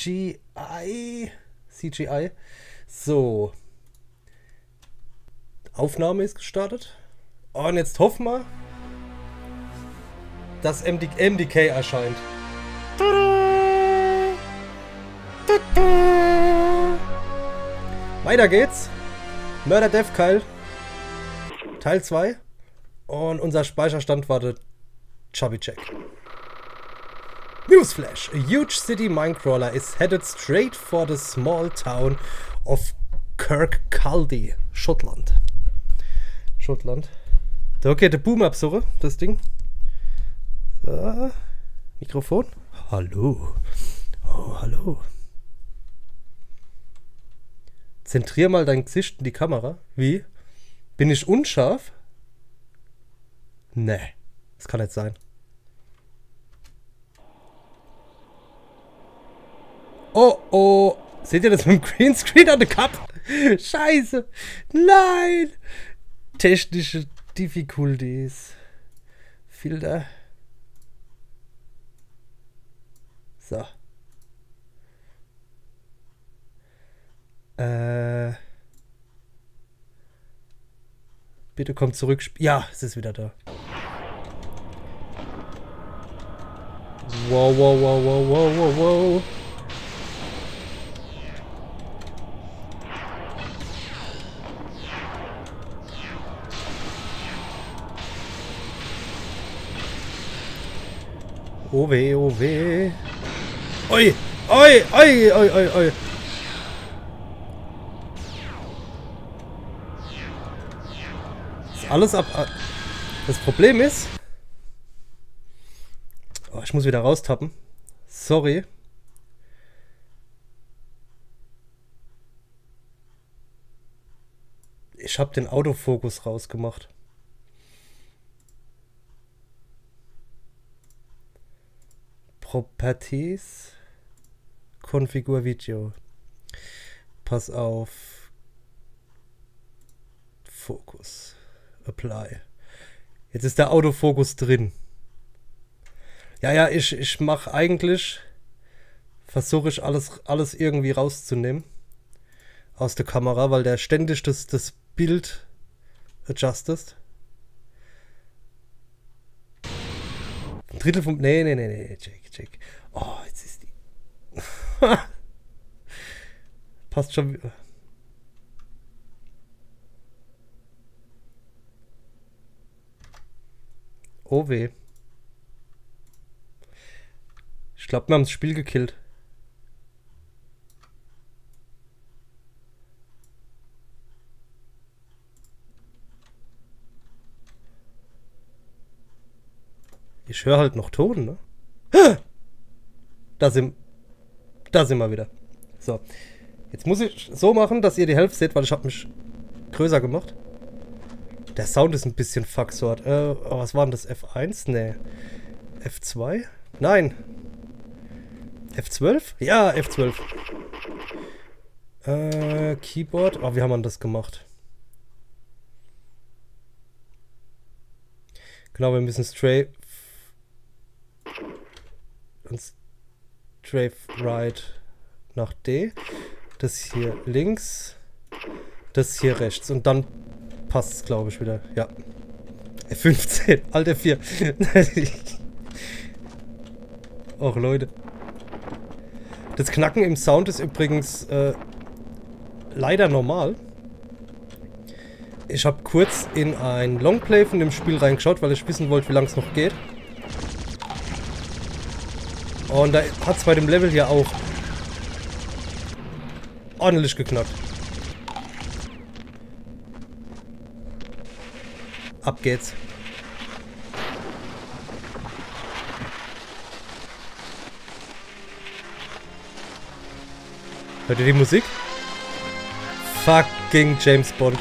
CGI. CGI. So. Aufnahme ist gestartet. Und jetzt hoffen wir, dass MDK erscheint. Weiter geht's. Murder Death Kyle. Teil 2. Und unser Speicherstand war der Chubby Jack. Newsflash. A huge city minecrawler is headed straight for the small town of Kirkcaldy, Schottland. Da geht der Boom absuchen, das Ding. So. Mikrofon. Hallo. Oh, hallo. Zentrier mal dein Gesicht in die Kamera. Wie? Bin ich unscharf? Nee, das kann nicht sein. Oh, oh. Seht ihr das mit dem Greenscreen an der Cup? Scheiße. Nein. Technische Difficulties. Filter. So. Bitte komm zurück. Ja, es ist wieder da. Wow, wow, wow, wow, wow, wow, wow. Oh weh, oh weh. Oi, oi, oi, oi, oi, oi. Ist alles ab. Das Problem ist. Oh, ich muss wieder raustappen. Sorry. Ich habe den Autofokus rausgemacht. Properties. Configure Video. Pass auf. Fokus. Apply. Jetzt ist der Autofokus drin. Ja, ich mache eigentlich, versuche ich alles irgendwie rauszunehmen aus der Kamera, weil der ständig das Bild adjustet. Ein Drittel vom... Nee, Jake. Oh, jetzt ist die... Passt schon... Oh weh. Ich glaube, wir haben das Spiel gekillt. Ich höre halt noch Ton, ne? Da sind wir wieder. So. Jetzt muss ich so machen, dass ihr die Hälfte seht, weil ich habe mich größer gemacht. Der Sound ist ein bisschen fucksort. Oh, was war denn das? F1? Nee. F2? Nein. F12? Ja, F12. Keyboard. Oh, wie haben wir das gemacht? Genau, wir müssen Strafe right nach D. Das hier links. Das hier rechts. Und dann passt es, glaube ich, wieder. Ja. F15. Alt F4. Och, Leute. Das Knacken im Sound ist übrigens leider normal. Ich habe kurz in ein Longplay von dem Spiel reingeschaut, weil ich wissen wollte, wie lange es noch geht. Und da hat es bei dem Level hier auch ordentlich geknackt. Ab geht's. Hört ihr die Musik? Fucking James Bond.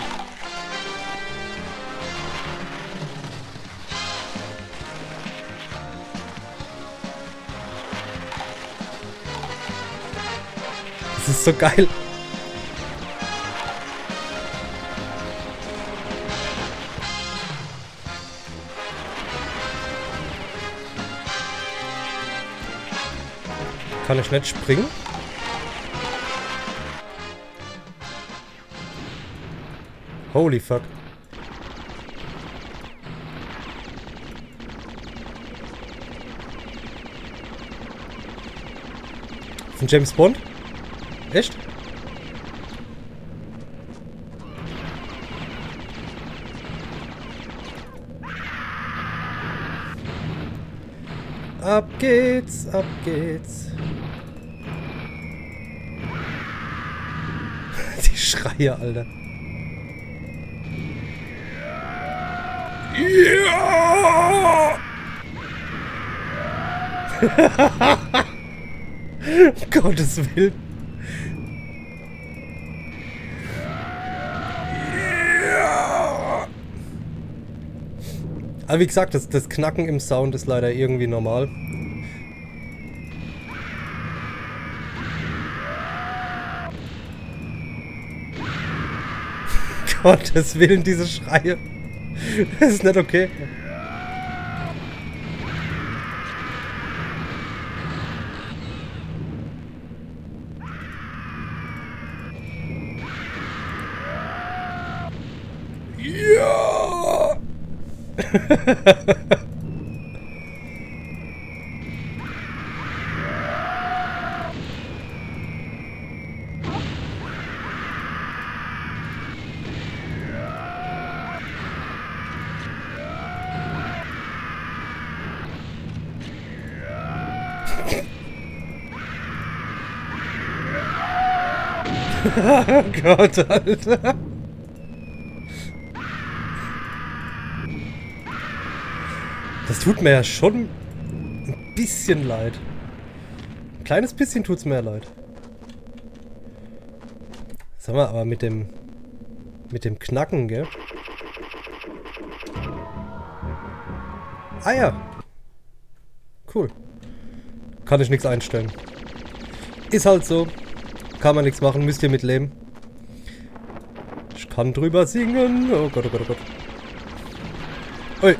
Das ist so geil. Kann ich nicht springen? Holy fuck. Ist ein James Bond? Echt? Ab geht's, ab geht's. Die Schreie, Alter. Ja! Um Gottes Willen. Ja! Aber wie gesagt, das Knacken im Sound ist leider irgendwie normal. Gottes Willen, diese Schreie. Das ist nicht okay. Ja! Oh Gott, Alter. Das tut mir ja schon ein bisschen leid. Ein kleines bisschen tut's mir leid. Sag mal, aber mit dem Knacken, gell? Ah ja. Cool. Kann ich nichts einstellen. Ist halt so. Kann man nichts machen, müsst ihr mitleben. Ich kann drüber singen. Oh Gott, oh Gott, oh Gott. Ui.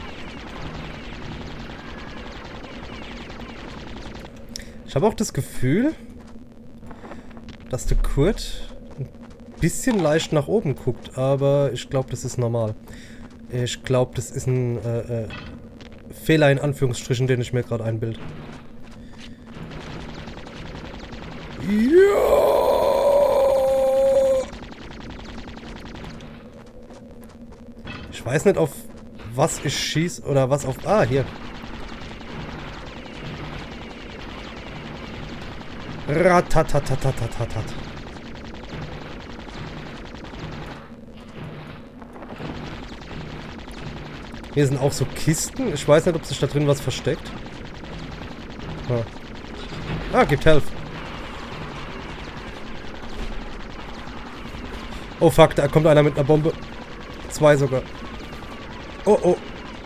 Ich habe auch das Gefühl, dass der Kurt ein bisschen leicht nach oben guckt, aber ich glaube, das ist normal. Ich glaube, das ist ein Fehler in Anführungsstrichen, den ich mir gerade einbilde. Ja! Ich weiß nicht, auf was ich schieße oder was auf... Ah, hier. Ratatatatatat. Hier sind auch so Kisten. Ich weiß nicht, ob sich da drin was versteckt. Ah, gibt Health. Oh fuck, da kommt einer mit einer Bombe. 2 sogar. Oh, oh.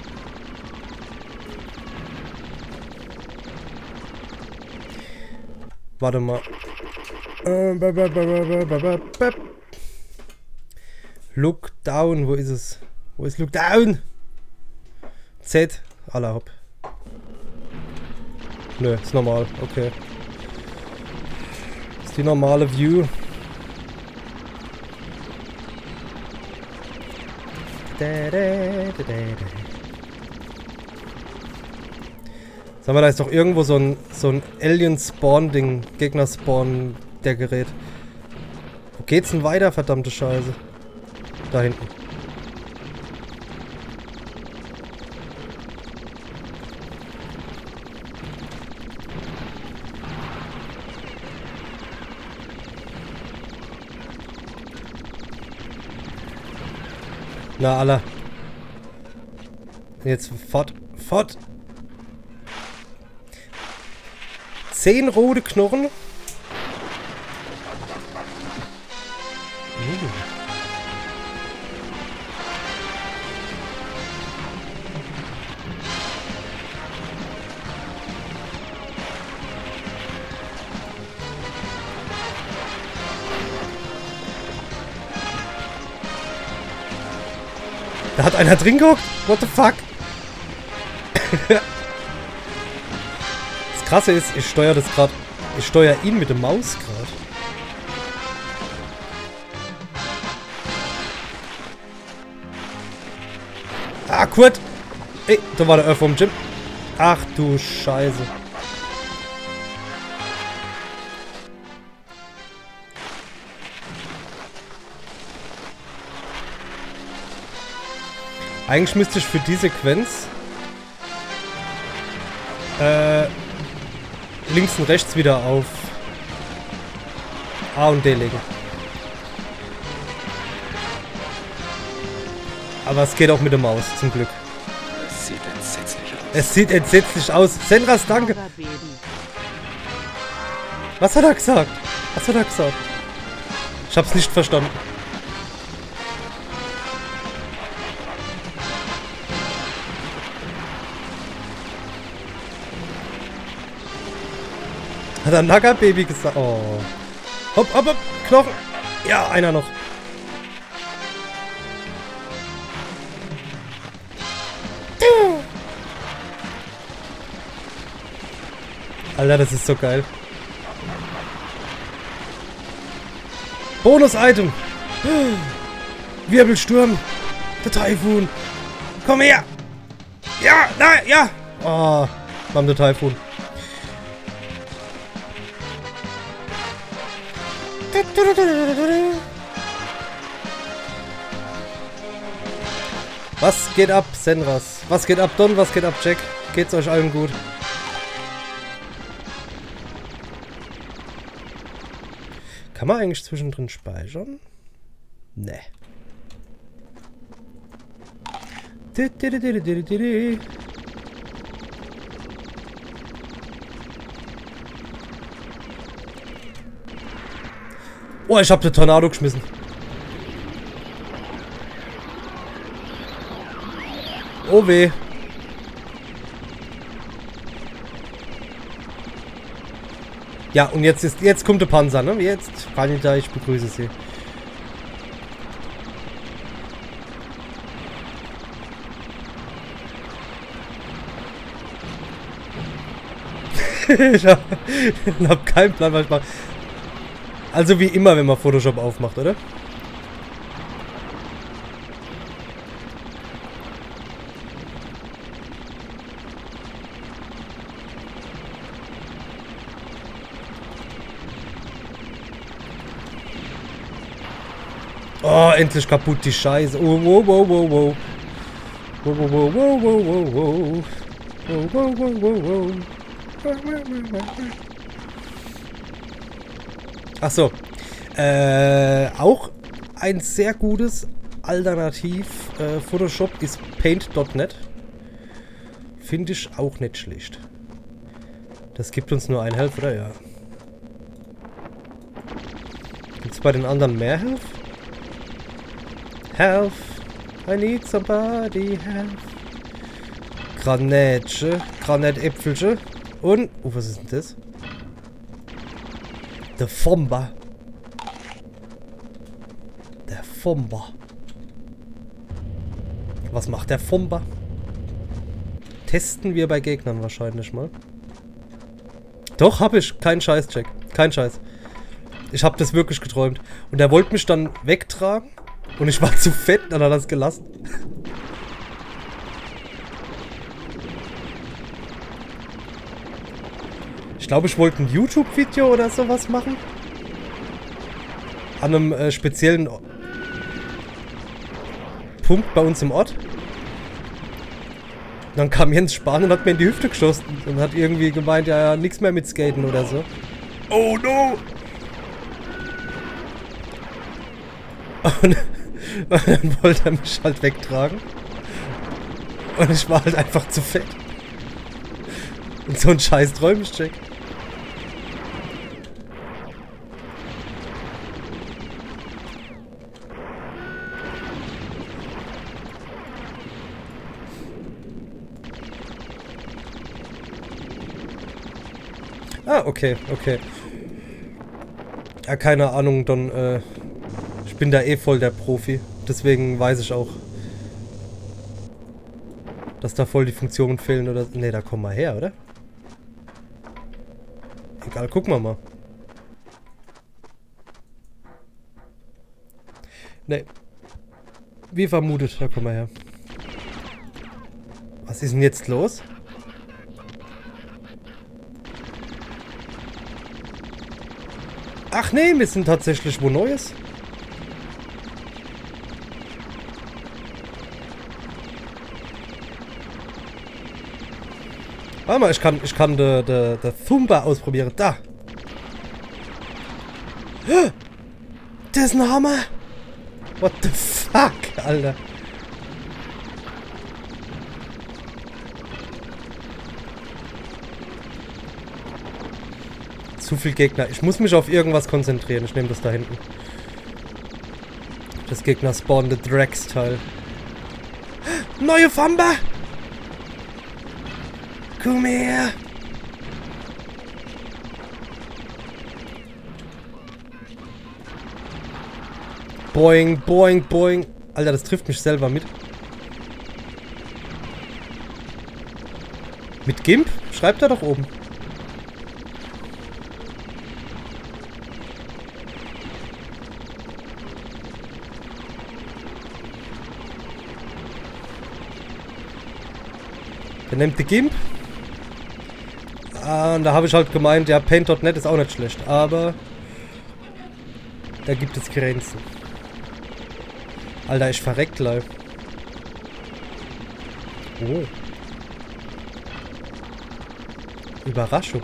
Warte mal. Look down, wo ist es? Wo ist Look down? Z. Alla hopp. Nö, ist normal. Okay. Ist die normale View. Sag mal, da ist doch irgendwo so ein Alien-Spawn-Ding. Gegner-Spawn, der Gerät. Wo geht's denn weiter, verdammte Scheiße? Da hinten. Na, Allah. Jetzt fort, fort. 10 rote Knochen. Da hat einer drin gehockt? What the fuck? Das Krasse ist, ich steuere das gerade. Ich steuere ihn mit der Maus gerade. Ah, Kurt! Ey, da war der Öff vom Gym. Ach du Scheiße. Eigentlich müsste ich für die Sequenz links und rechts wieder auf A und D legen. Aber es geht auch mit der Maus, zum Glück. Es sieht entsetzlich aus. Es sieht entsetzlich aus. Senras, danke. Was hat er gesagt? Was hat er gesagt? Ich hab's nicht verstanden. Hat er Naga-Baby gesagt? Oh. Hopp, hopp, hopp. Knochen. Ja, einer noch. Alter, das ist so geil. Bonus-Item. Wirbelsturm. Der Taifun. Komm her. Ja, nein, ja. Oh, Mann, der Taifun. Was geht ab, Senras? Was geht ab, Don? Was geht ab, Jack? Geht's euch allen gut? Kann man eigentlich zwischendrin speichern? Nee. Oh, ich hab den Tornado geschmissen. Oh weh. Ja, und jetzt kommt der Panzer, ne? Jetzt, Vanita, ich begrüße Sie. Ich hab keinen Plan, was ich mache. Also wie immer, wenn man Photoshop aufmacht, oder? Oh, endlich kaputt, die Scheiße. Oh, wow, wow, wow, wow. Wow, wow, wow, wow, wow, wow, wow. Wow, wow, wow, wow, wow. Ach so. Auch ein sehr gutes Alternativ Photoshop ist Paint.net. Finde ich auch nicht schlecht. Das gibt uns nur ein Helf, oder? Ja. Gibt es bei den anderen mehr Helf? Help! I need somebody help! Granätsche, Granätäpfelche und... Oh, was ist denn das? Der Fomba. Der Fomba. Was macht der Fomba? Testen wir bei Gegnern wahrscheinlich mal. Doch, hab ich. Kein Scheiß, Jack. Kein Scheiß. Ich hab das wirklich geträumt. Und er wollte mich dann wegtragen. Und ich war zu fett, dann hat er das gelassen. Ich glaube, ich wollte ein YouTube-Video oder sowas machen. An einem speziellen Punkt bei uns im Ort. Dann kam Jens Spahn und hat mir in die Hüfte geschossen. Und hat irgendwie gemeint, ja, nichts mehr mit Skaten oder so. Oh no! Und dann wollte er mich halt wegtragen. Und ich war halt einfach zu fett. Und so ein scheiß Träumcheck. Ah, okay, okay. Ja, keine Ahnung, dann, ich bin da eh voll der Profi. Deswegen weiß ich auch, dass da voll die Funktionen fehlen oder... Ne, da kommen wir her, oder? Egal, gucken wir mal. Ne. Wie vermutet, da kommen wir her. Was ist denn jetzt los? Ach nee, wir sind tatsächlich wo Neues. Warte mal, ich kann de Thumba ausprobieren. Da. Das ist ein Hammer. What the fuck, Alter. Zu viel Gegner. Ich muss mich auf irgendwas konzentrieren. Ich nehme das da hinten. Das Gegner spawnende Drax-Teil. Neue Famba! Komm her! Boing, boing, boing. Alter, das trifft mich selber mit. Mit Gimp? Schreibt er doch oben. Der nimmt die Gimp. Ah, und da habe ich halt gemeint, ja, Paint.net ist auch nicht schlecht, aber da gibt es Grenzen. Alter, ich verreck gleich. Oh. Überraschung.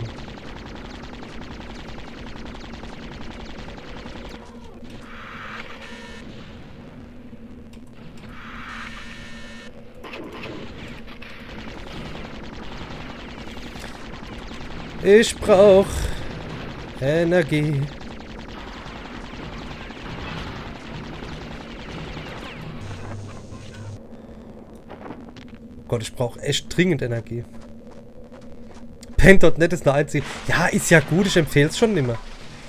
Ich brauch Energie. Gott, ich brauche echt dringend Energie. Paint.net ist eine einzige. Ja, ist ja gut, ich empfehle es schon immer.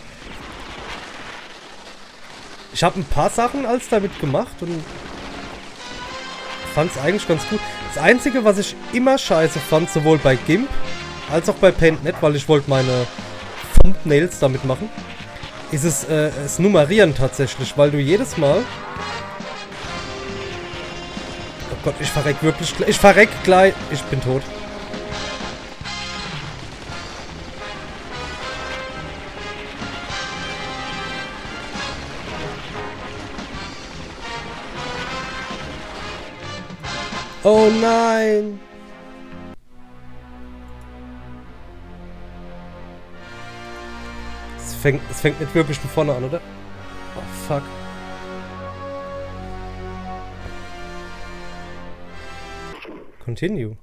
Ich habe ein paar Sachen als damit gemacht und fand es eigentlich ganz gut. Das Einzige, was ich immer scheiße fand, sowohl bei GIMP als auch bei Paint.net, weil ich wollte meine Thumbnails damit machen, ist es das Nummerieren tatsächlich, weil du jedes Mal... Oh Gott, ich verreck wirklich... Ich verreck gleich... Ich bin tot. Oh nein! Es fängt nicht wirklich von vorne an, oder? Oh, fuck. Continue.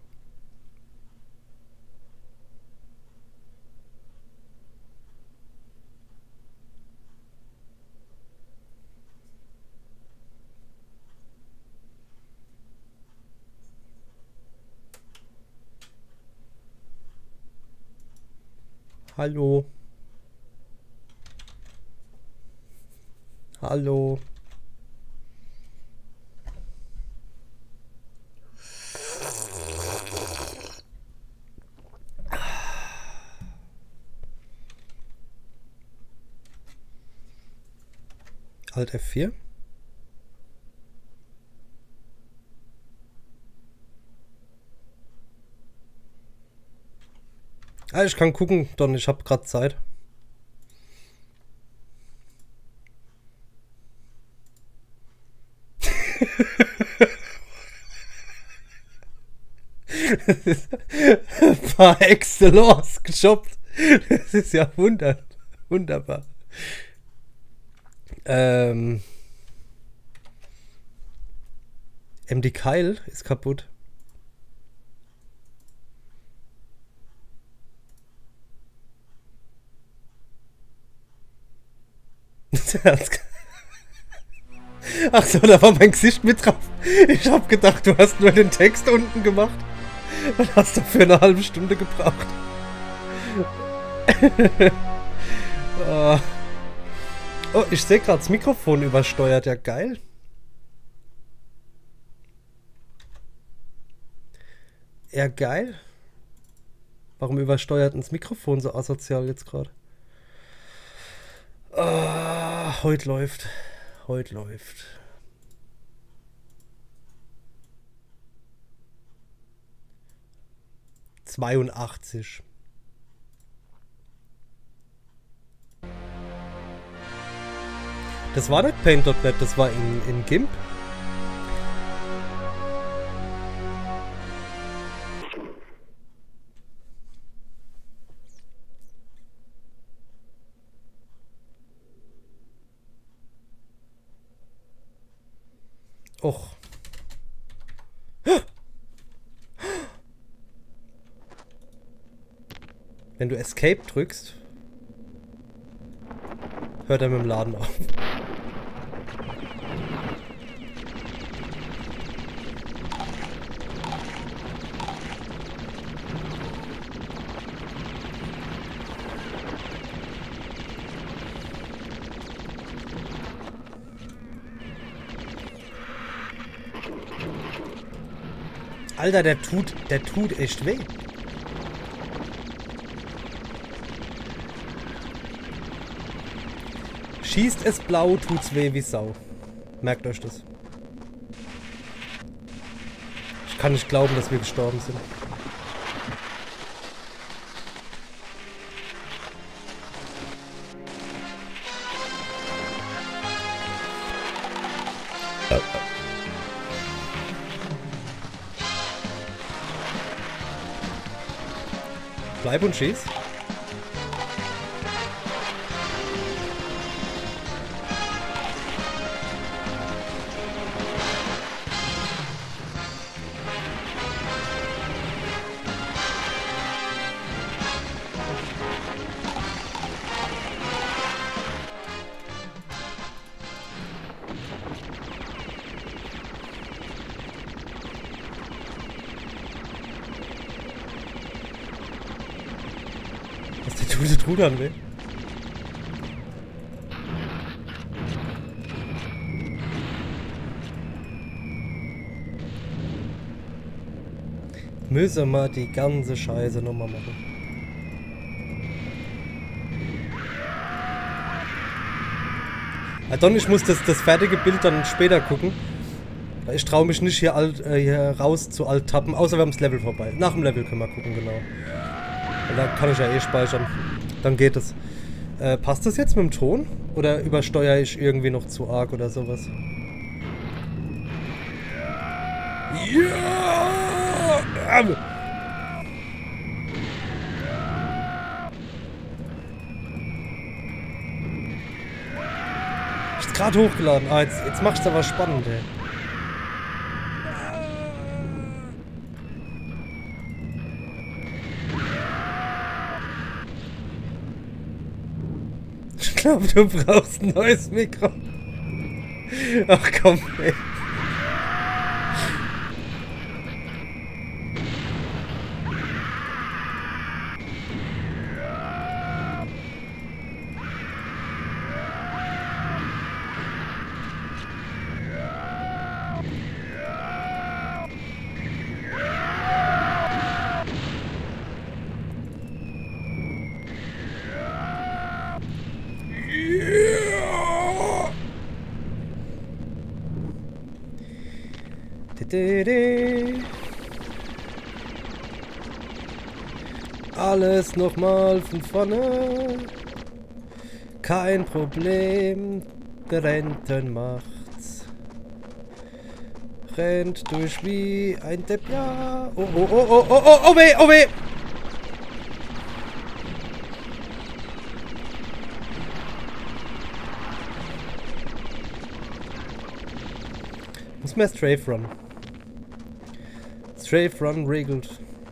Hallo. Hallo. Alt F4. Ah, ich kann gucken, Don, ich habe gerade Zeit. Par excellence gejobbt. Das ist ja wunderbar. MD Keil ist kaputt. Ach so, da war mein Gesicht mit drauf. Ich hab gedacht, du hast nur den Text unten gemacht und hast dafür eine halbe Stunde gebraucht. Oh, oh, ich sehe gerade das Mikrofon übersteuert. Ja, geil. Ja, geil. Warum übersteuert denn das Mikrofon so asozial jetzt gerade? Oh, heute läuft. Heute läuft. 82. Das war nicht Paint.net, das war in GIMP. Och. Wenn du Escape drückst, hört er mit dem Laden auf. Alter, der tut echt weh. Schießt es blau, tut's weh wie Sau. Merkt euch das. Ich kann nicht glauben, dass wir gestorben sind. Bleib und schieß. Was tut an weh? Müssen wir die ganze Scheiße nochmal machen. Adon, ich muss das fertige Bild dann später gucken. Ich traue mich nicht hier raus zu alt tappen, außer wir haben das Level vorbei. Nach dem Level können wir gucken, genau. Und da kann ich ja eh speichern. Dann geht es. Passt das jetzt mit dem Ton? Oder übersteuere ich irgendwie noch zu arg oder sowas? Ja! Ist gerade hochgeladen. Ah, jetzt machst du aber spannend, ey. Ich glaube, du brauchst ein neues Mikro. Ach komm, ey. Alles nochmal von vorne. Kein Problem, Renten macht's. Rennt durch wie ein Depp, ja. Oh, oh, oh, oh, oh, oh, oh, weh, oh, weh. Muss mehr Strafe Run. Strafe Run regelt.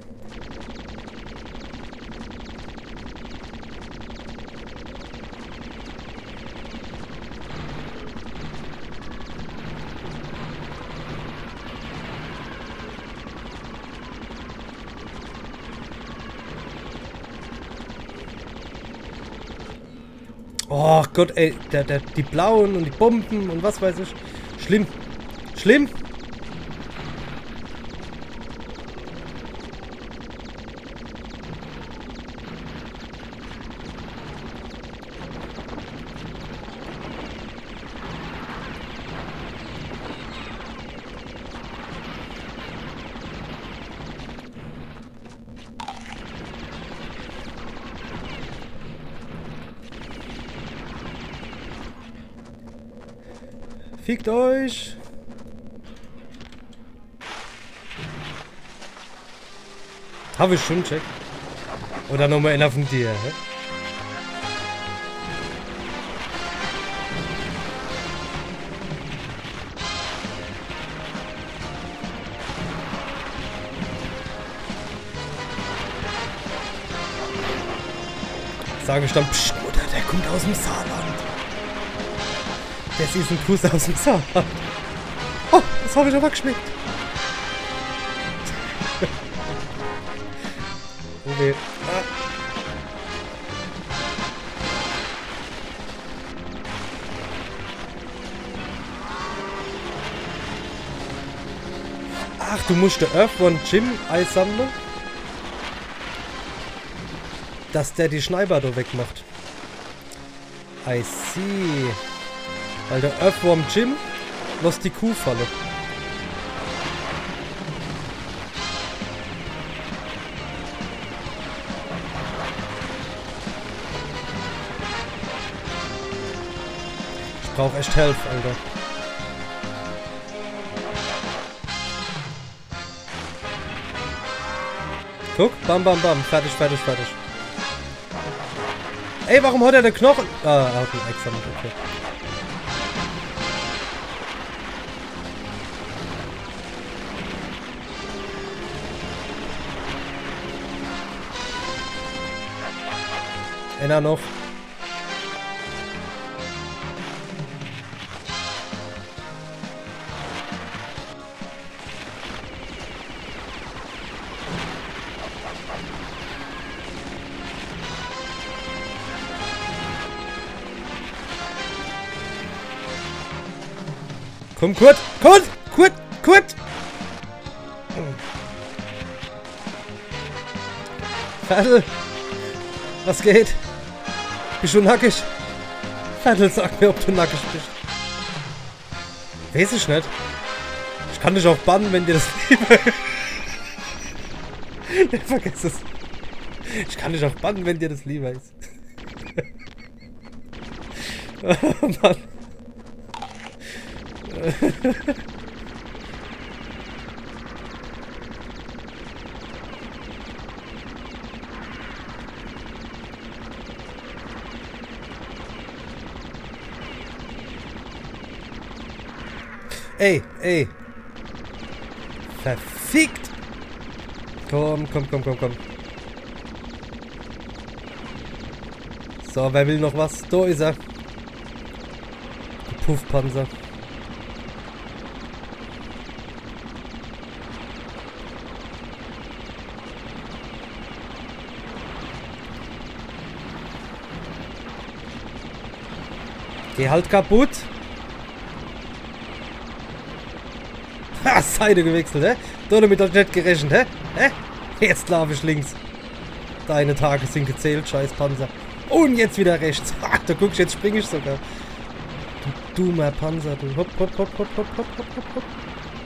Oh Gott, ey, die Blauen und die Bomben und was weiß ich. Schlimm. Schlimm. Fickt euch! Habe ich schon checkt. Oder nochmal einer von dir, hä? Sage ich dann, psst, Mutter, der kommt aus dem Saarland. Der ist ein Kuss aus dem Saarland. Oh, das habe ich aber geschmeckt. Oh weh. Ach, du musst der Earthworm Jim einsammeln, dass der die Schneiber da wegmacht. I see. Weil der Earthworm Jim lässt die Kuh fallen. Ich brauche echt Hilfe, Alter. Guck, bam, bam, bam. Fertig, fertig, fertig. Ey, warum hat er den Knochen? Ah, er hat einen extra mit, okay. Einer noch. Komm, Kurt! Kurt! Kurt! Kurt! Fertel! Was geht? Bist du nackig? Fertel, sag mir, ob du nackig bist. Weiß ich nicht. Ich kann dich auch bannen, wenn dir das lieber ist. Nee, vergiss es. Ich kann dich auch bannen, wenn dir das lieber ist. Oh Mann. Ey, ey. Verfickt. Komm, komm, komm, komm, komm. So, wer will noch was? Da ist er. Der Puffpanzer. Geh halt kaputt. Ha, Seite gewechselt, hä? Du damit doch nicht gerechnet, hä? Hä? Jetzt laufe ich links. Deine Tage sind gezählt, scheiß Panzer. Und jetzt wieder rechts. Ha, da guckst jetzt springe ich sogar. Du dummer Panzer, du. Hopp, hopp, hopp, hopp, hopp, hopp, hopp, hopp, hopp.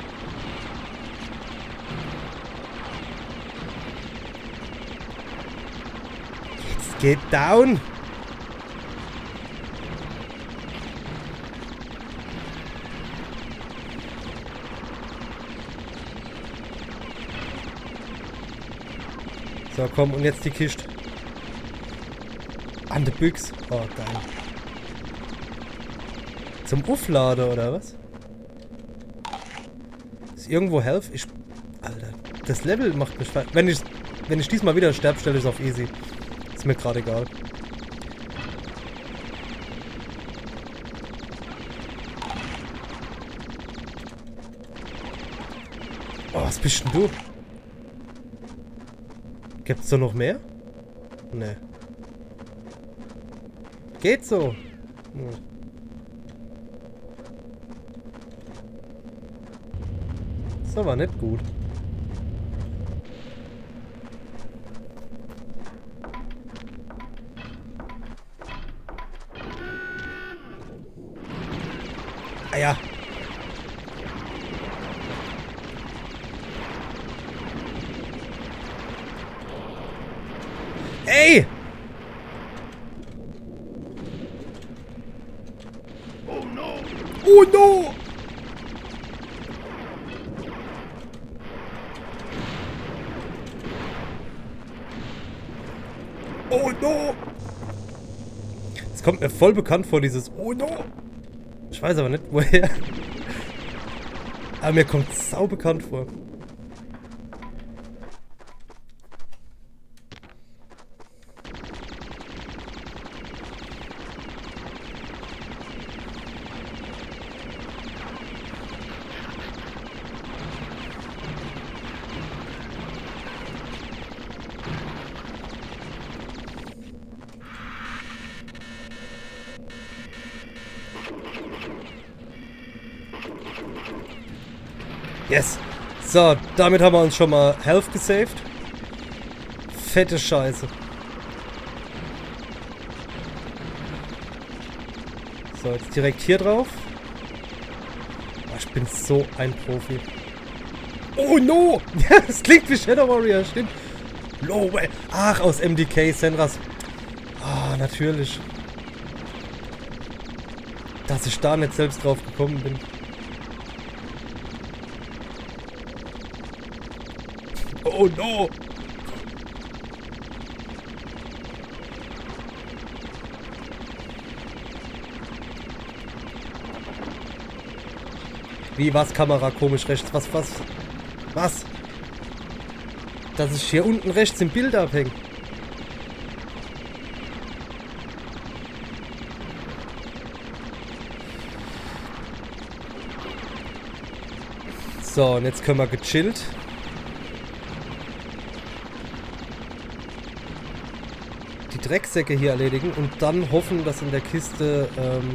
Jetzt geht down. So, komm, und jetzt die Kiste. An der Büchse. Oh, geil. Zum Aufladen, oder was? Ist irgendwo Health? Alter, das Level macht mich falsch. Wenn ich diesmal wieder sterbe, stelle ich es auf easy. Ist mir gerade egal. Oh, was bist denn du? Gibt's da noch mehr? Ne. Geht so. Hm. Das war nicht gut. Ah ja. Ey! Oh no! Oh no! Es kommt mir voll bekannt vor, dieses Oh no! Ich weiß aber nicht, woher. Aber mir kommt es sau bekannt vor. Yes. So, damit haben wir uns schon mal Health gesaved. Fette Scheiße. So, jetzt direkt hier drauf. Oh, ich bin so ein Profi. Oh no! Das klingt wie Shadow Warrior, stimmt. No way. Ach, aus MDK, Senras. Ah, natürlich. Dass ich da nicht selbst drauf gekommen bin. Oh no! Wie, was? Kamera komisch rechts? Was? Was? Dass ich hier unten rechts im Bild abhänge. So, und jetzt können wir gechillt. Die Drecksäcke hier erledigen und dann hoffen, dass in der Kiste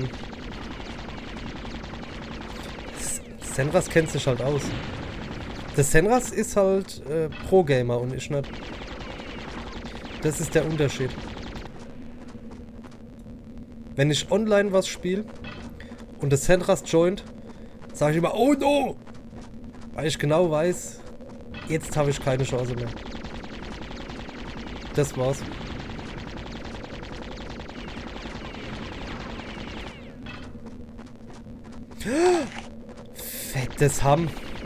Senras kennt sich halt aus. Der Senras ist halt Pro-Gamer und ich nicht. Das ist der Unterschied. Wenn ich online was spiele und der Senras joint, sage ich immer, oh no! Weil ich genau weiß, jetzt habe ich keine Chance mehr. Das war's. Fettes Hamm.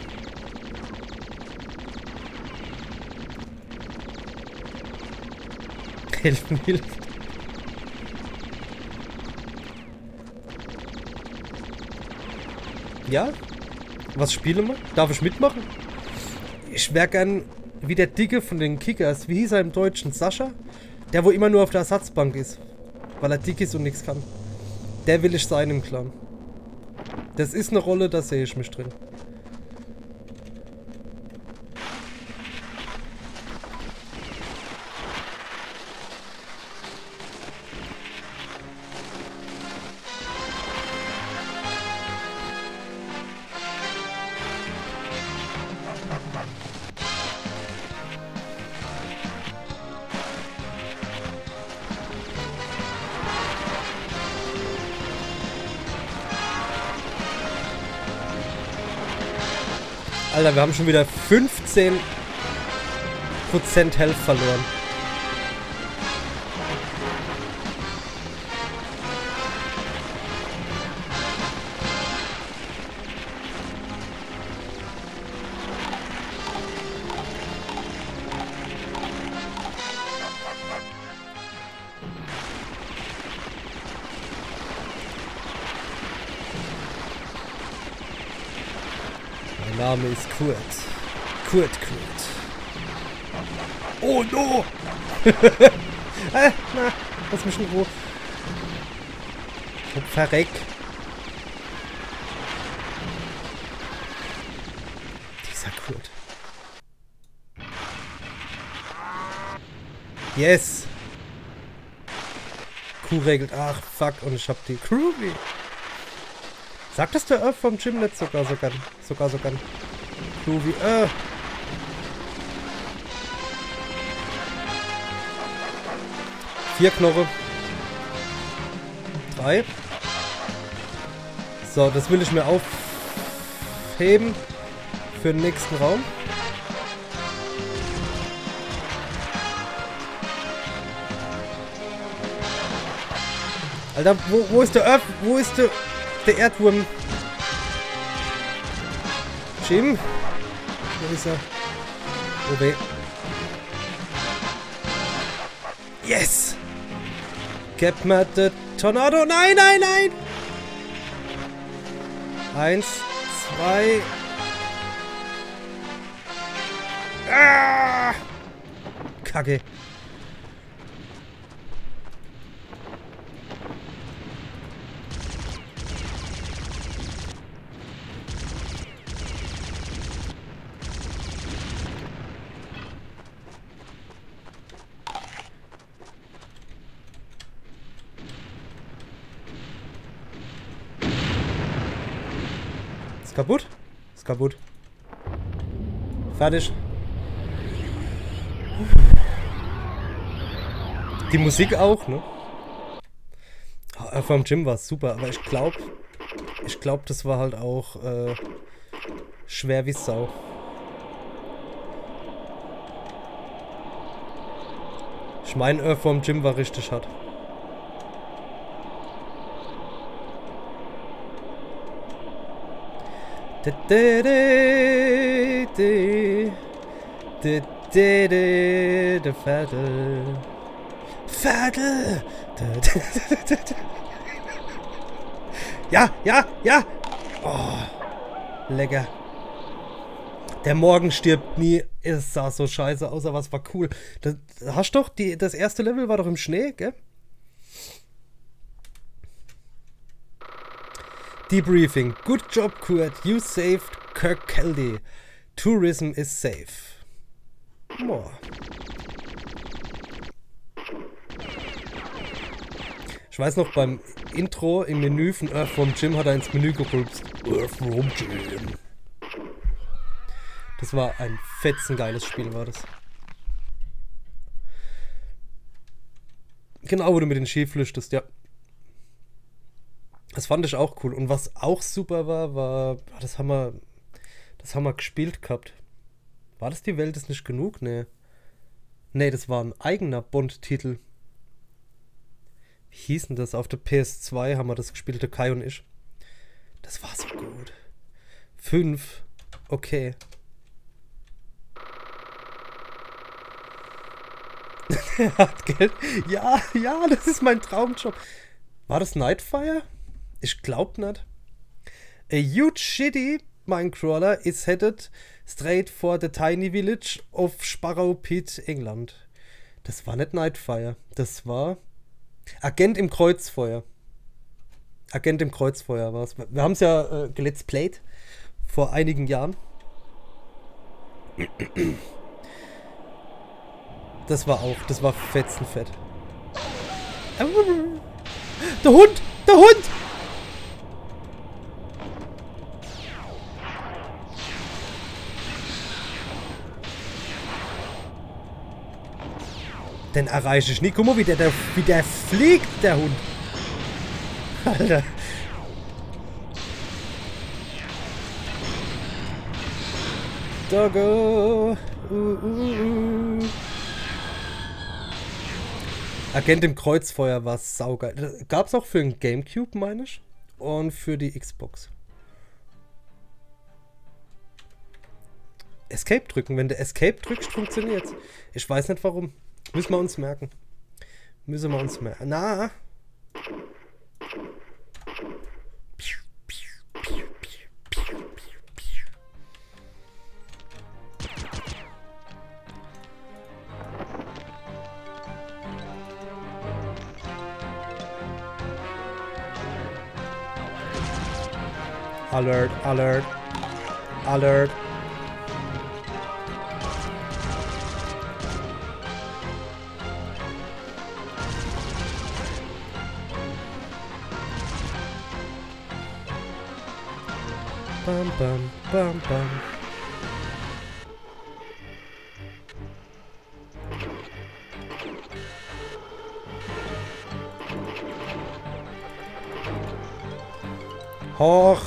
Helfen hilft. Ja? Was spielen wir? Darf ich mitmachen? Ich wäre gern wie der Dicke von den Kickers. Wie hieß er im Deutschen? Sascha? Der, wo immer nur auf der Ersatzbank ist. Weil er dick ist und nichts kann. Der will ich sein im Clan. Das ist eine Rolle, da sehe ich mich drin. Alter, wir haben schon wieder 15% Health verloren. Mein Name ist Kurt. Kurt. Oh no! Na, lass mich in Ruhe. Verreck. Dieser Kurt. Yes! Kuh regelt. Ach, fuck. Und ich hab die Groovy. Sagt das der Earth vom Gym nicht sogar. Groovy. 4 Knochen. 3. So, das will ich mir aufheben für den nächsten Raum. Alter, wo ist der Earth? Wo ist der... der Erdwurm. Jim? Wo ist er? Oh weh. Yes! Gib mir den Tornado. Nein, nein, nein! 1, 2. Ah! Kacke. Ist kaputt? Ist kaputt. Fertig. Die Musik auch, ne? Vom Gym war es super, aber ich glaube, das war halt auch schwer wie Sau. Ich meine, vom Gym war richtig hart. Der Vettel. Vettel! Ja, ja, ja! Oh, lecker. Der Morgen stirbt nie. Es sah so scheiße aus, aber es war cool. Hast doch, das erste Level war doch im Schnee, gell? Debriefing. Good job, Kurt. You saved Kirkcaldy. Tourism is safe. Boah. Ich weiß noch, beim Intro im Menü von Earthworm Jim hat er ins Menü gerülpst. Earthworm Jim. Das war ein fetzengeiles Spiel, war das. Genau, wo du mit den Ski flüchtest, ja. Das fand ich auch cool. Und was auch super war, das haben wir gespielt gehabt. War das Die Welt ist nicht genug? Nee. Nee, das war ein eigener Bond-Titel. Wie hieß denn das? Auf der PS2 haben wir das gespielt, der Kai und ich. Das war so gut. 5. Okay. Er hat Geld. Ja, ja, das ist mein Traumjob. War das Nightfire? Ich glaub nicht. A huge shitty Minecrawler is headed straight for the tiny village of Sparrow Pit, England. Das war nicht Nightfire. Das war Agent im Kreuzfeuer. Agent im Kreuzfeuer war es. Wir haben es ja gelet's played vor einigen Jahren. Das war fetzenfett. Der Hund! Der Hund! Den erreiche ich nie. Guck mal, wie der fliegt, der Hund. Alter. Doggo. Agent im Kreuzfeuer war saugeil. Gab's auch für den Gamecube, meine ich. Und für die Xbox. Escape drücken. Wenn du Escape drückst, funktioniert's. Ich weiß nicht warum. Müssen wir uns merken. Müssen wir uns merken. Na. Alert, alert, alert. Bam, bam, bam, bam. Hoch.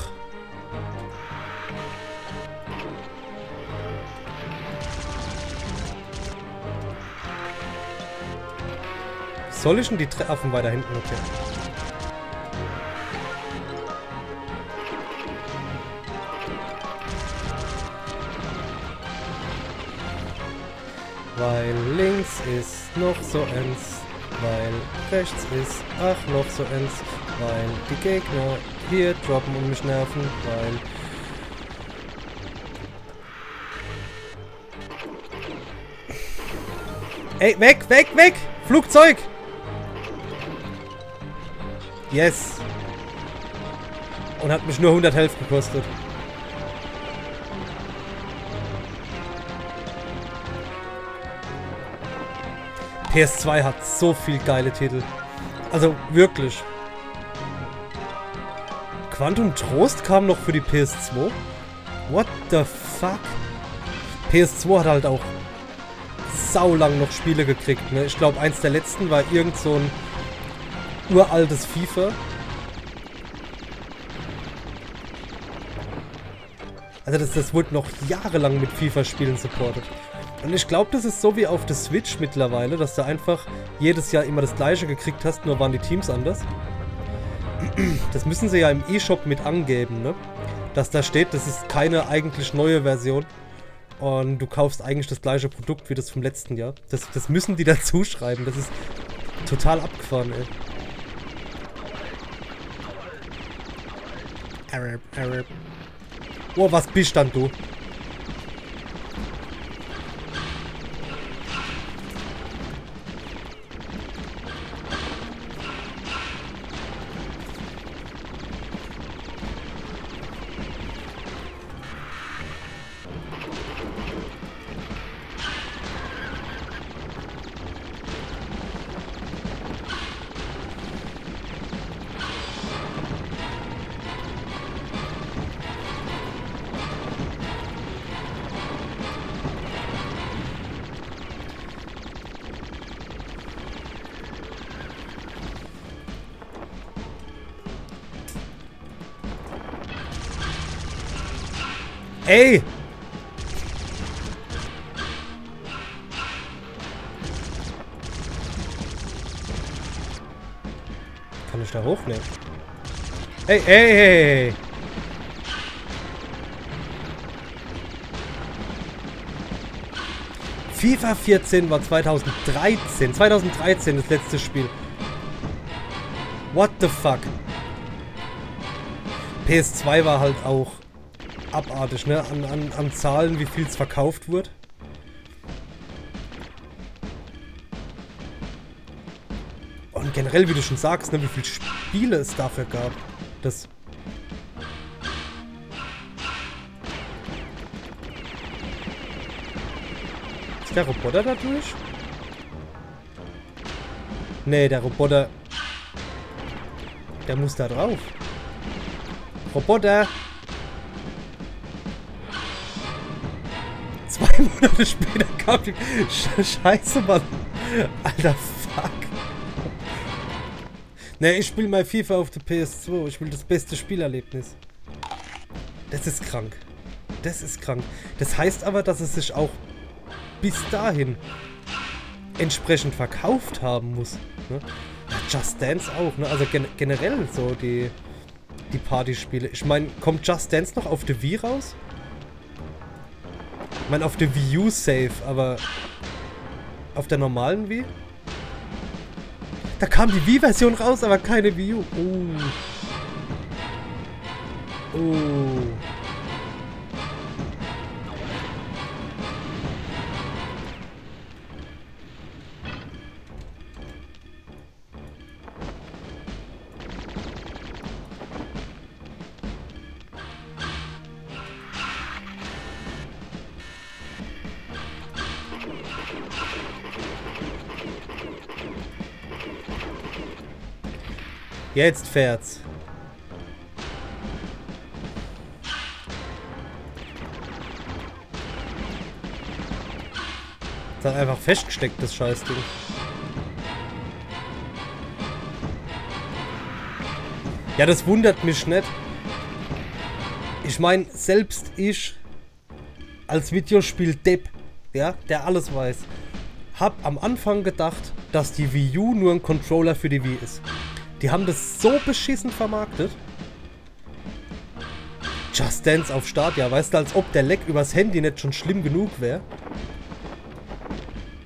Soll ich denn die Treppen weiter hinten? Okay. weil links ist noch so eins, weil rechts ist ach noch so eins, weil die Gegner hier droppen und mich nerven, weil... Ey, weg, weg, weg! Flugzeug! Yes! Und hat mich nur 100 Health gekostet. PS2 hat so viel geile Titel. Also wirklich. Quantum Trost kam noch für die PS2? What the fuck? PS2 hat halt auch saulang noch Spiele gekriegt, ne? Ich glaube, eins der letzten war irgend so ein uraltes FIFA. Also das wurde noch jahrelang mit FIFA-Spielen supportet. Und ich glaube, das ist so wie auf der Switch mittlerweile, dass du einfach jedes Jahr immer das gleiche gekriegt hast, nur waren die Teams anders. Das müssen sie ja im eShop mit angeben, ne? Dass da steht, das ist keine eigentlich neue Version. Und du kaufst eigentlich das gleiche Produkt wie das vom letzten Jahr. Das müssen die dazu schreiben. Das ist total abgefahren, ey. Arab. Oh, was bist dann du? Ey! Kann ich da hochnehmen? Ey, ey, ey! FIFA 14 war 2013. 2013 das letzte Spiel. What the fuck? PS2 war halt auch abartig, ne? An Zahlen, wie viel es verkauft wurde. Und generell, wie du schon sagst, ne, wie viele Spiele es dafür gab. Das... Ist der Roboter da durch? Nee, der Roboter... Der muss da drauf. Roboter! 2 Monate später kam die... Scheiße, Mann. Alter, fuck. Ne, ich spiele mal FIFA auf der PS2. Ich will das beste Spielerlebnis. Das ist krank. Das ist krank. Das heißt aber, dass es sich auch bis dahin entsprechend verkauft haben muss. Ne? Ja, Just Dance auch, ne? Also generell so die Partyspiele. Ich meine, kommt Just Dance noch auf der Wii raus? Ich meine, auf der Wii U safe, aber auf der normalen Wii? Da kam die Wii-Version raus, aber keine Wii U. Jetzt fährt's. Es hat einfach festgesteckt, das Scheißding. Ja, das wundert mich nicht. Ich meine, selbst ich als Videospiel-Depp, ja, der alles weiß, hab am Anfang gedacht, dass die Wii U nur ein Controller für die Wii ist. Die haben das so beschissen vermarktet. Just Dance auf Start, ja, weißt du, als ob der Leck übers Handy nicht schon schlimm genug wäre.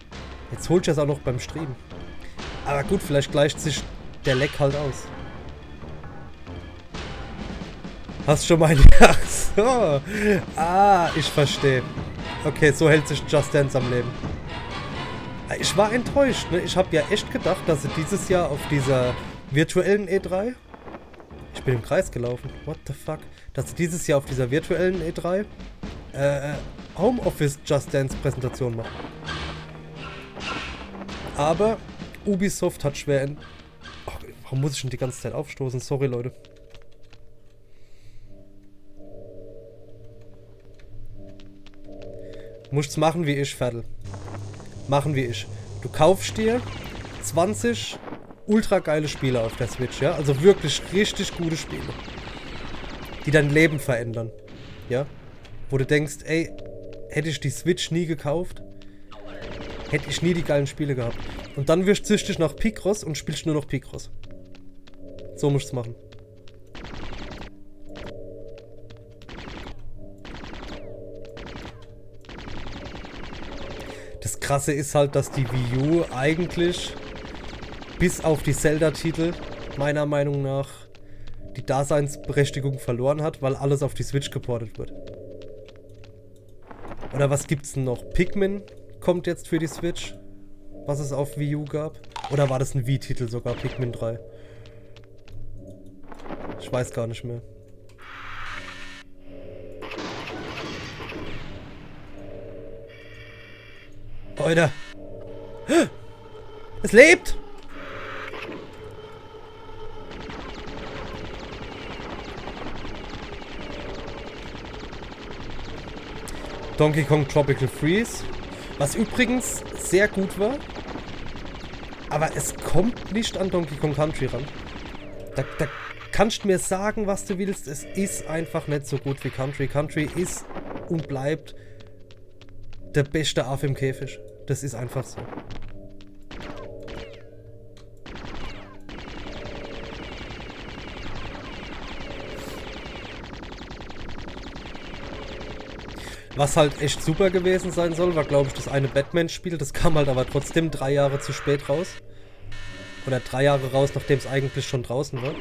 Jetzt holt er es auch noch beim Streamen. Aber gut, vielleicht gleicht sich der Leck halt aus. Hast schon mal... Ach so. Ah, ich verstehe. Okay, so hält sich Just Dance am Leben. Ich war enttäuscht, ne? Ich habe ja echt gedacht, dass sie dieses Jahr auf dieser virtuellen E3... Ich bin im Kreis gelaufen. What the fuck? Dass sie dieses Jahr auf dieser virtuellen E3 Homeoffice Just Dance Präsentation machen. Aber Ubisoft hat schwer in... Oh, warum muss ich denn die ganze Zeit aufstoßen? Sorry, Leute. Musst's machen wie ich, Vettel. Machen wie ich. Du kaufst dir 20 ultra geile Spiele auf der Switch, ja? Also wirklich richtig gute Spiele. Die dein Leben verändern. Ja? Wo du denkst, ey, hätte ich die Switch nie gekauft, hätte ich nie die geilen Spiele gehabt. Und dann wirst du süchtig nach Picross und spielst nur noch Picross. So musst du's machen. Das Krasse ist halt, dass die Wii U eigentlich bis auf die Zelda-Titel meiner Meinung nach die Daseinsberechtigung verloren hat, weil alles auf die Switch geportet wird. Oder was gibt's denn noch? Pikmin kommt jetzt für die Switch, was es auf Wii U gab. Oder war das ein Wii-Titel sogar, Pikmin 3? Ich weiß gar nicht mehr. Alter! Es lebt! Donkey Kong Tropical Freeze, was übrigens sehr gut war, aber es kommt nicht an Donkey Kong Country ran. Da kannst du mir sagen, was du willst, es ist einfach nicht so gut wie Country. Country ist und bleibt der beste Affe im Käfig. Das ist einfach so. Was halt echt super gewesen sein soll, war glaube ich das eine Batman-Spiel. Das kam halt aber trotzdem 3 Jahre zu spät raus. Oder 3 Jahre raus, nachdem es eigentlich schon draußen war.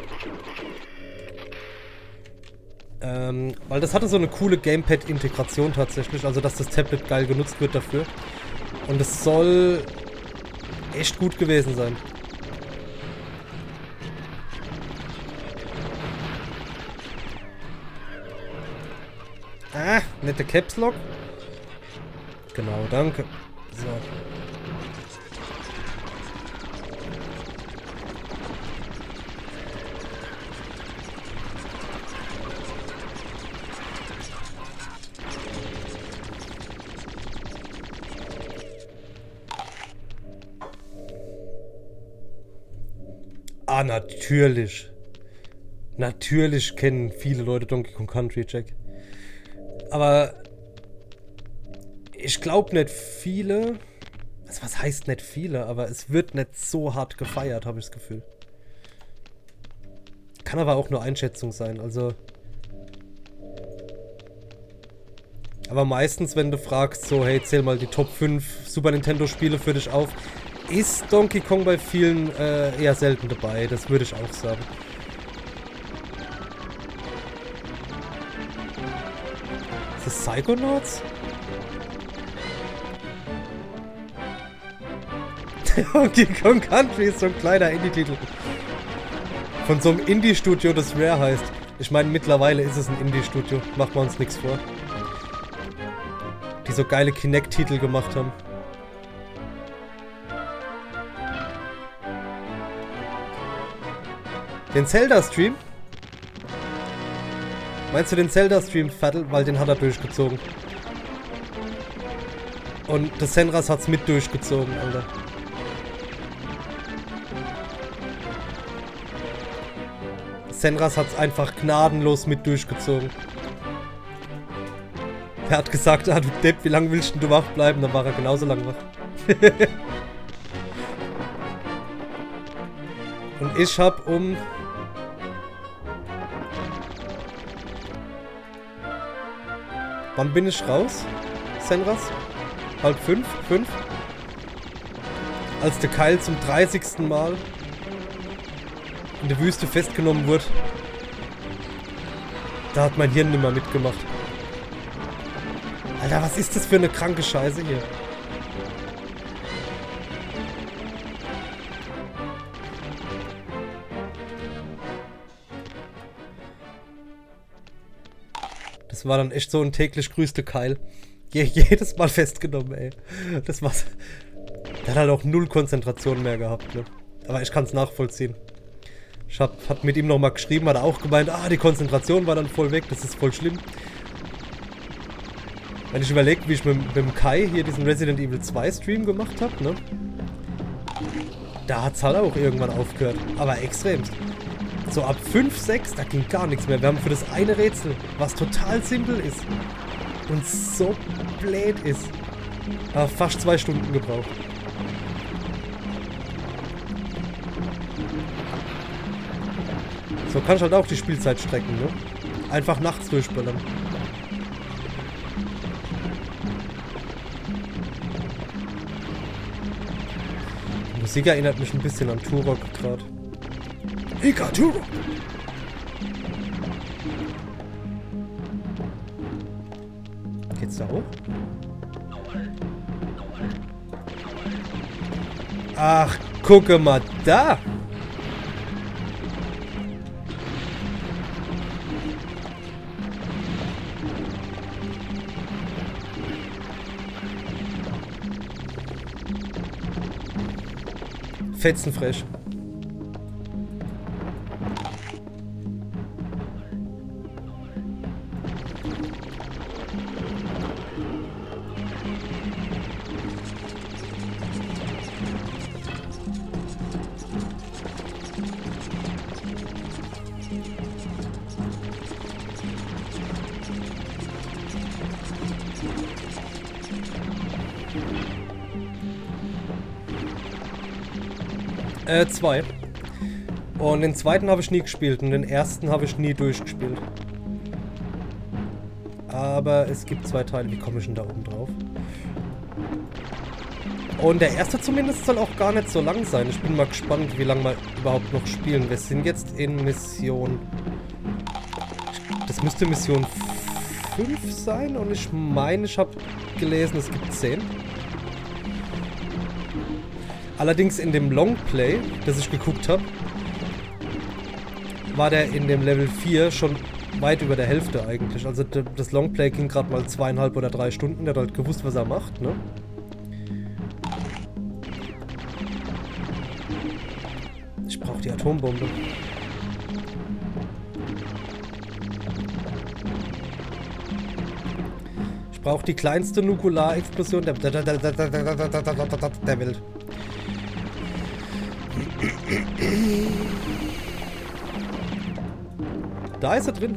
Weil das hatte so eine coole Gamepad-Integration tatsächlich. Also dass das Tablet geil genutzt wird dafür. Und es soll echt gut gewesen sein. Ah, nette Caps Lock. Genau, danke. So. Ah, natürlich. Natürlich kennen viele Leute Donkey Kong Country, Jack. Aber ich glaube nicht viele. Was heißt nicht viele? Aber es wird nicht so hart gefeiert, habe ich das Gefühl. Kann aber auch nur Einschätzung sein, also. Aber meistens, wenn du fragst, so, hey, zähl mal die Top 5 Super Nintendo Spiele für dich auf, ist Donkey Kong bei vielen eher selten dabei, das würde ich auch sagen. Ist das Psychonauts? Donkey Kong Country ist so ein kleiner Indie-Titel. Von so einem Indie-Studio, das Rare heißt. Ich meine, mittlerweile ist es ein Indie-Studio. Machen wir uns nichts vor. Die so geile Kinect-Titel gemacht haben. Den Zelda-Stream? Meinst du den Zelda-Stream, Vettel? Weil den hat er durchgezogen. Und das Senras hat's mit durchgezogen, Alter. Senras hat's einfach gnadenlos mit durchgezogen. Er hat gesagt, ah, du Depp, wie lange willst du wach bleiben? Dann war er genauso lang wach. Und ich hab um... Wann bin ich raus? Senras? 4:30? 5? als der Kyle zum 30. Mal in der Wüste festgenommen wurde. Da hat mein Hirn nicht mehr mitgemacht. Alter, was ist das für eine kranke Scheiße hier? Das war dann echt so ein täglich grüßte Keil. Jedes Mal festgenommen, ey. Das war's. Der hat halt auch null Konzentration mehr gehabt, ne? Aber ich kann's nachvollziehen. Ich hab mit ihm nochmal geschrieben, hat er auch gemeint, die Konzentration war dann voll weg, das ist voll schlimm. Wenn ich überlege, wie ich mit dem Kai hier diesen Resident Evil 2 Stream gemacht habe, ne? Da hat's halt auch irgendwann aufgehört. Aber extremst. So ab 5, 6, da ging gar nichts mehr. Wir haben für das eine Rätsel, was total simpel ist und so blöd ist, fast 2 Stunden gebraucht. So kann ich halt auch die Spielzeit strecken, ne? Einfach nachts durchböllern. Die Musik erinnert mich ein bisschen an Turok gerade. Ika Turok! Geht's da hoch? Ach, gucke mal da! Fetzenfresh. Zwei. Und den zweiten habe ich nie gespielt und den ersten habe ich nie durchgespielt. Aber es gibt 2 Teile. Wie komme ich denn da oben drauf? Und der erste zumindest soll auch gar nicht so lang sein. Ich bin mal gespannt, wie lange wir überhaupt noch spielen. Wir sind jetzt in Mission... Das müsste Mission 5 sein und ich meine, ich habe gelesen, es gibt 10. Allerdings in dem Longplay, das ich geguckt habe, war der in dem Level 4 schon weit über der Hälfte eigentlich. Also das Longplay ging gerade mal 2,5 oder 3 Stunden. Der hat halt gewusst, was er macht, ne? Ich brauche die Atombombe. Ich brauche die kleinste Nukularexplosion der Welt. Da ist er drin.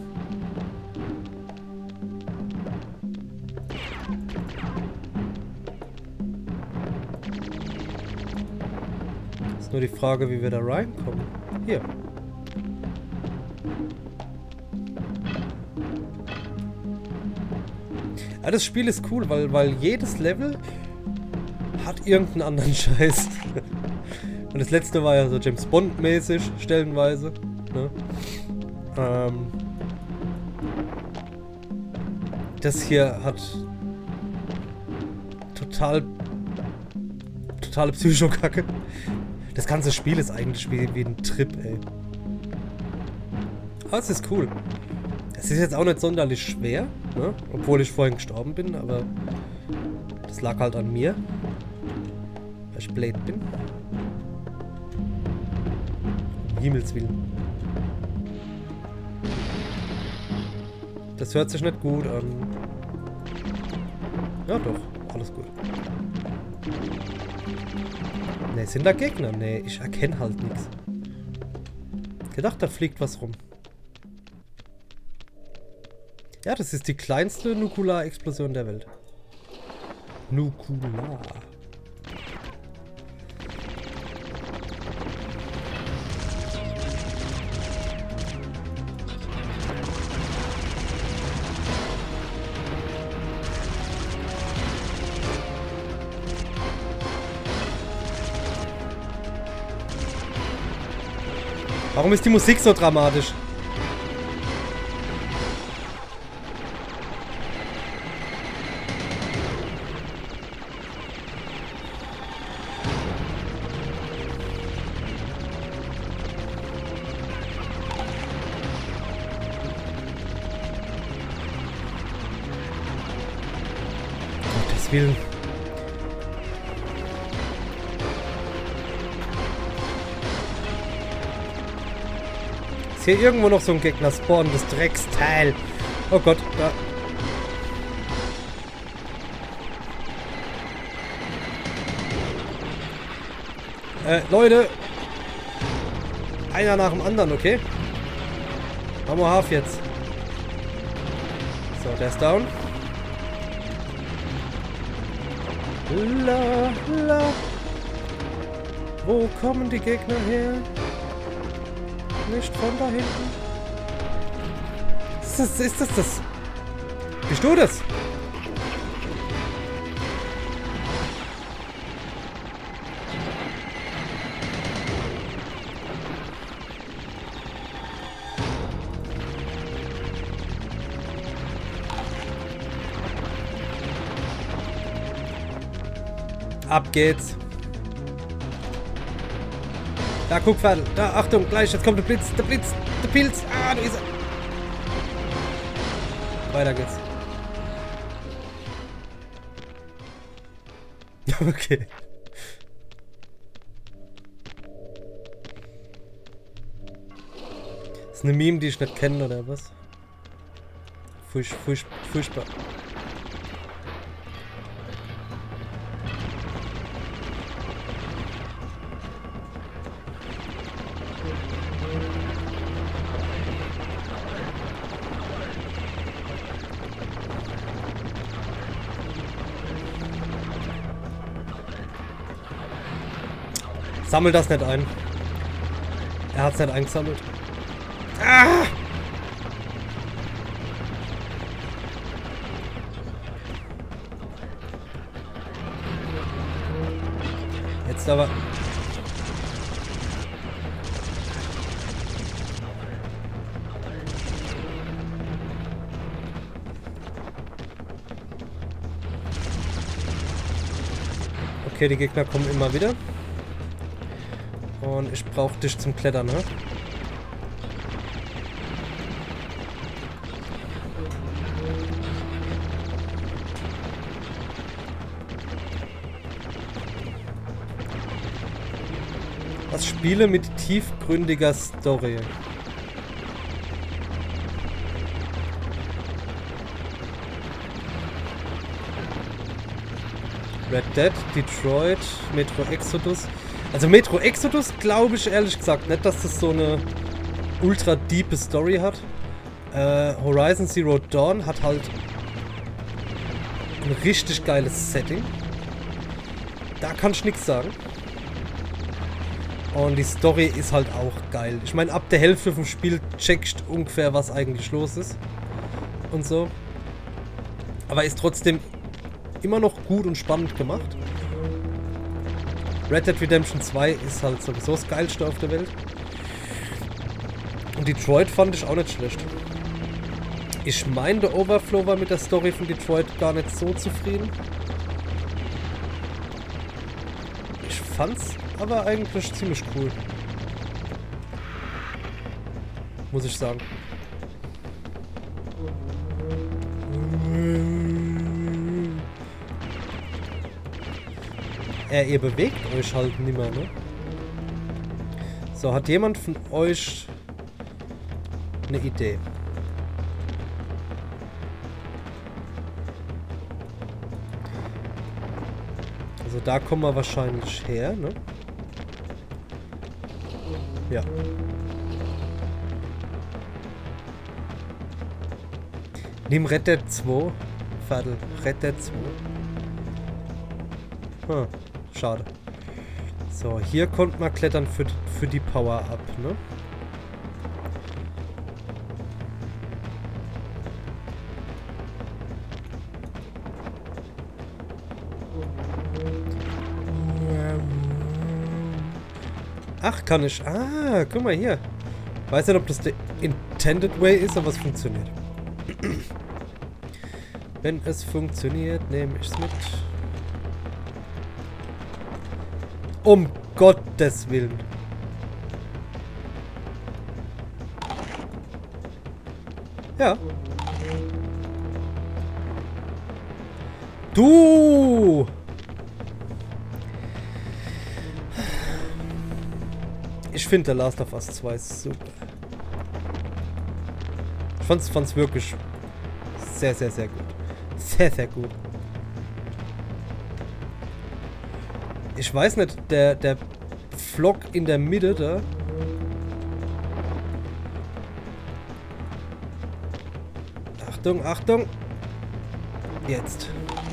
Ist nur die Frage, wie wir da reinkommen. Hier. Ja, das Spiel ist cool, weil jedes Level hat irgendeinen anderen Scheiß. Und das letzte war ja so James Bond mäßig, stellenweise. Ne? Das hier hat totale Psychokacke. Das ganze Spiel ist eigentlich wie ein Trip, ey. Aber es ist cool. Es ist jetzt auch nicht sonderlich schwer, ne? Obwohl ich vorhin gestorben bin, aber das lag halt an mir, weil ich blöd bin. Um Himmels Willen. Das hört sich nicht gut an. Ja doch, alles gut. Ne, sind da Gegner? Ne, ich erkenne halt nichts. Gedacht, da fliegt was rum. Ja, das ist die kleinste Nukular-Explosion der Welt. Nukular. Warum ist die Musik so dramatisch? Gottes Willen. Ist hier irgendwo noch so ein Gegner spawnen, das Drecksteil. Oh Gott, da. Leute. Einer nach dem anderen, okay? Hammer Half jetzt. So, der ist down. La, la. Wo kommen die Gegner her? Nicht von da hinten. Ist das? Bist du das? Ab geht's. Da, guck, Pferd. Da, Achtung, gleich, jetzt kommt der Blitz, der Pilz. Ah, da ist er. Weiter geht's. Okay. Ist eine Meme, die ich nicht kenne, oder was? Furchtbar. Sammel das nicht ein. Er hat es nicht eingesammelt. Ah! Jetzt aber. Okay, die Gegner kommen immer wieder. Und ich brauche dich zum Klettern, ne? Was Spiele mit tiefgründiger Story. Red Dead, Detroit, Metro Exodus. Also Metro Exodus glaube ich ehrlich gesagt nicht, dass das so eine ultra diepe Story hat. Horizon Zero Dawn hat halt ein richtig geiles Setting. Da kann ich nichts sagen. Und die Story ist halt auch geil. Ich meine, ab der Hälfte vom Spiel checkst ungefähr, was eigentlich los ist. Und so. Aber ist trotzdem immer noch gut und spannend gemacht. Red Dead Redemption 2 ist halt sowieso das Geilste auf der Welt. Und Detroit fand ich auch nicht schlecht. Ich meine, der Overflow war mit der Story von Detroit gar nicht so zufrieden. Ich fand's aber eigentlich ziemlich cool. Muss ich sagen. Ihr bewegt euch halt nicht mehr, ne? So, hat jemand von euch eine Idee? Also da kommen wir wahrscheinlich her, ne? Ja. Nimm Red Dead 2. Fadel. Red Dead 2. Hm. Schade. So, hier konnte man klettern für die Power-Up, ne? Ach, kann ich... Ah, guck mal hier. weiß nicht, ob das der intended way ist, aber es funktioniert. Wenn es funktioniert, nehme ich es mit. Um Gottes Willen. Ja. Du! Ich finde The Last of Us 2 super. Ich fand's wirklich sehr, sehr, sehr gut. Sehr, sehr gut. Ich weiß nicht, der Vlog in der Mitte da. Achtung, Achtung. Jetzt.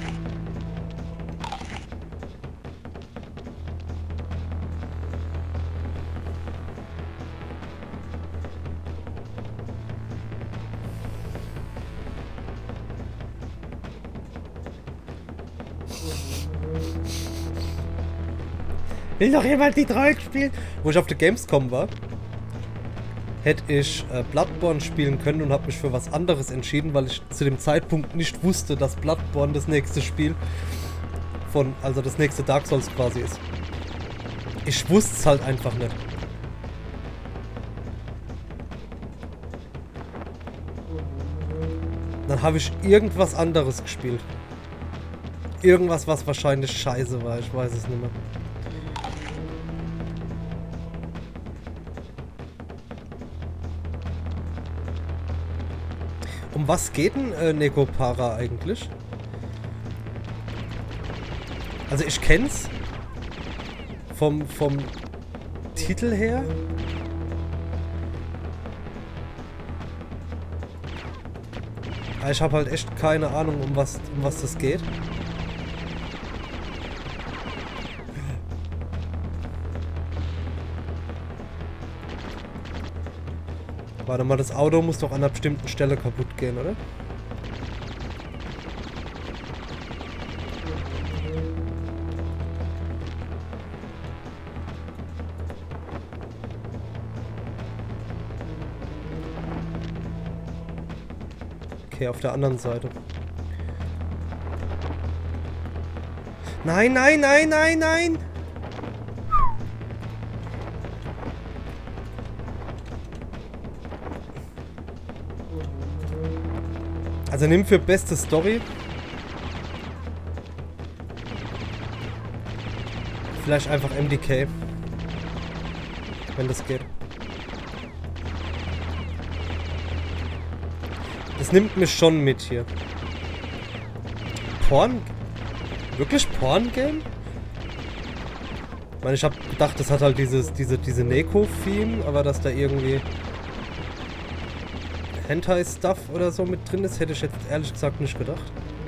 Will doch jemand Detroit spielen? Wo ich auf der Gamescom war, hätte ich Bloodborne spielen können und habe mich für was anderes entschieden, weil ich zu dem Zeitpunkt nicht wusste, dass Bloodborne das nächste Spiel also das nächste Dark Souls quasi ist. Ich wusste es halt einfach nicht. Dann habe ich irgendwas anderes gespielt. Irgendwas, was wahrscheinlich scheiße war, ich weiß es nicht mehr. Um was geht denn Nekopara eigentlich? Also ich kenn's vom Titel her. Aber ich habe halt echt keine Ahnung, um was das geht. Warte mal, das Auto muss doch an einer bestimmten Stelle kaputt gehen, oder? Okay, auf der anderen Seite. Nein, nein, nein, nein, nein! Also nimm für beste Story. Vielleicht einfach MDK. Wenn das geht. Das nimmt mich schon mit hier. Porn? Wirklich Porn-Game? Ich meine, ich habe gedacht, das hat halt diese Neko-Theme, aber dass da irgendwie Hentai-Stuff oder so mit drin ist, hätte ich jetzt ehrlich gesagt nicht gedacht.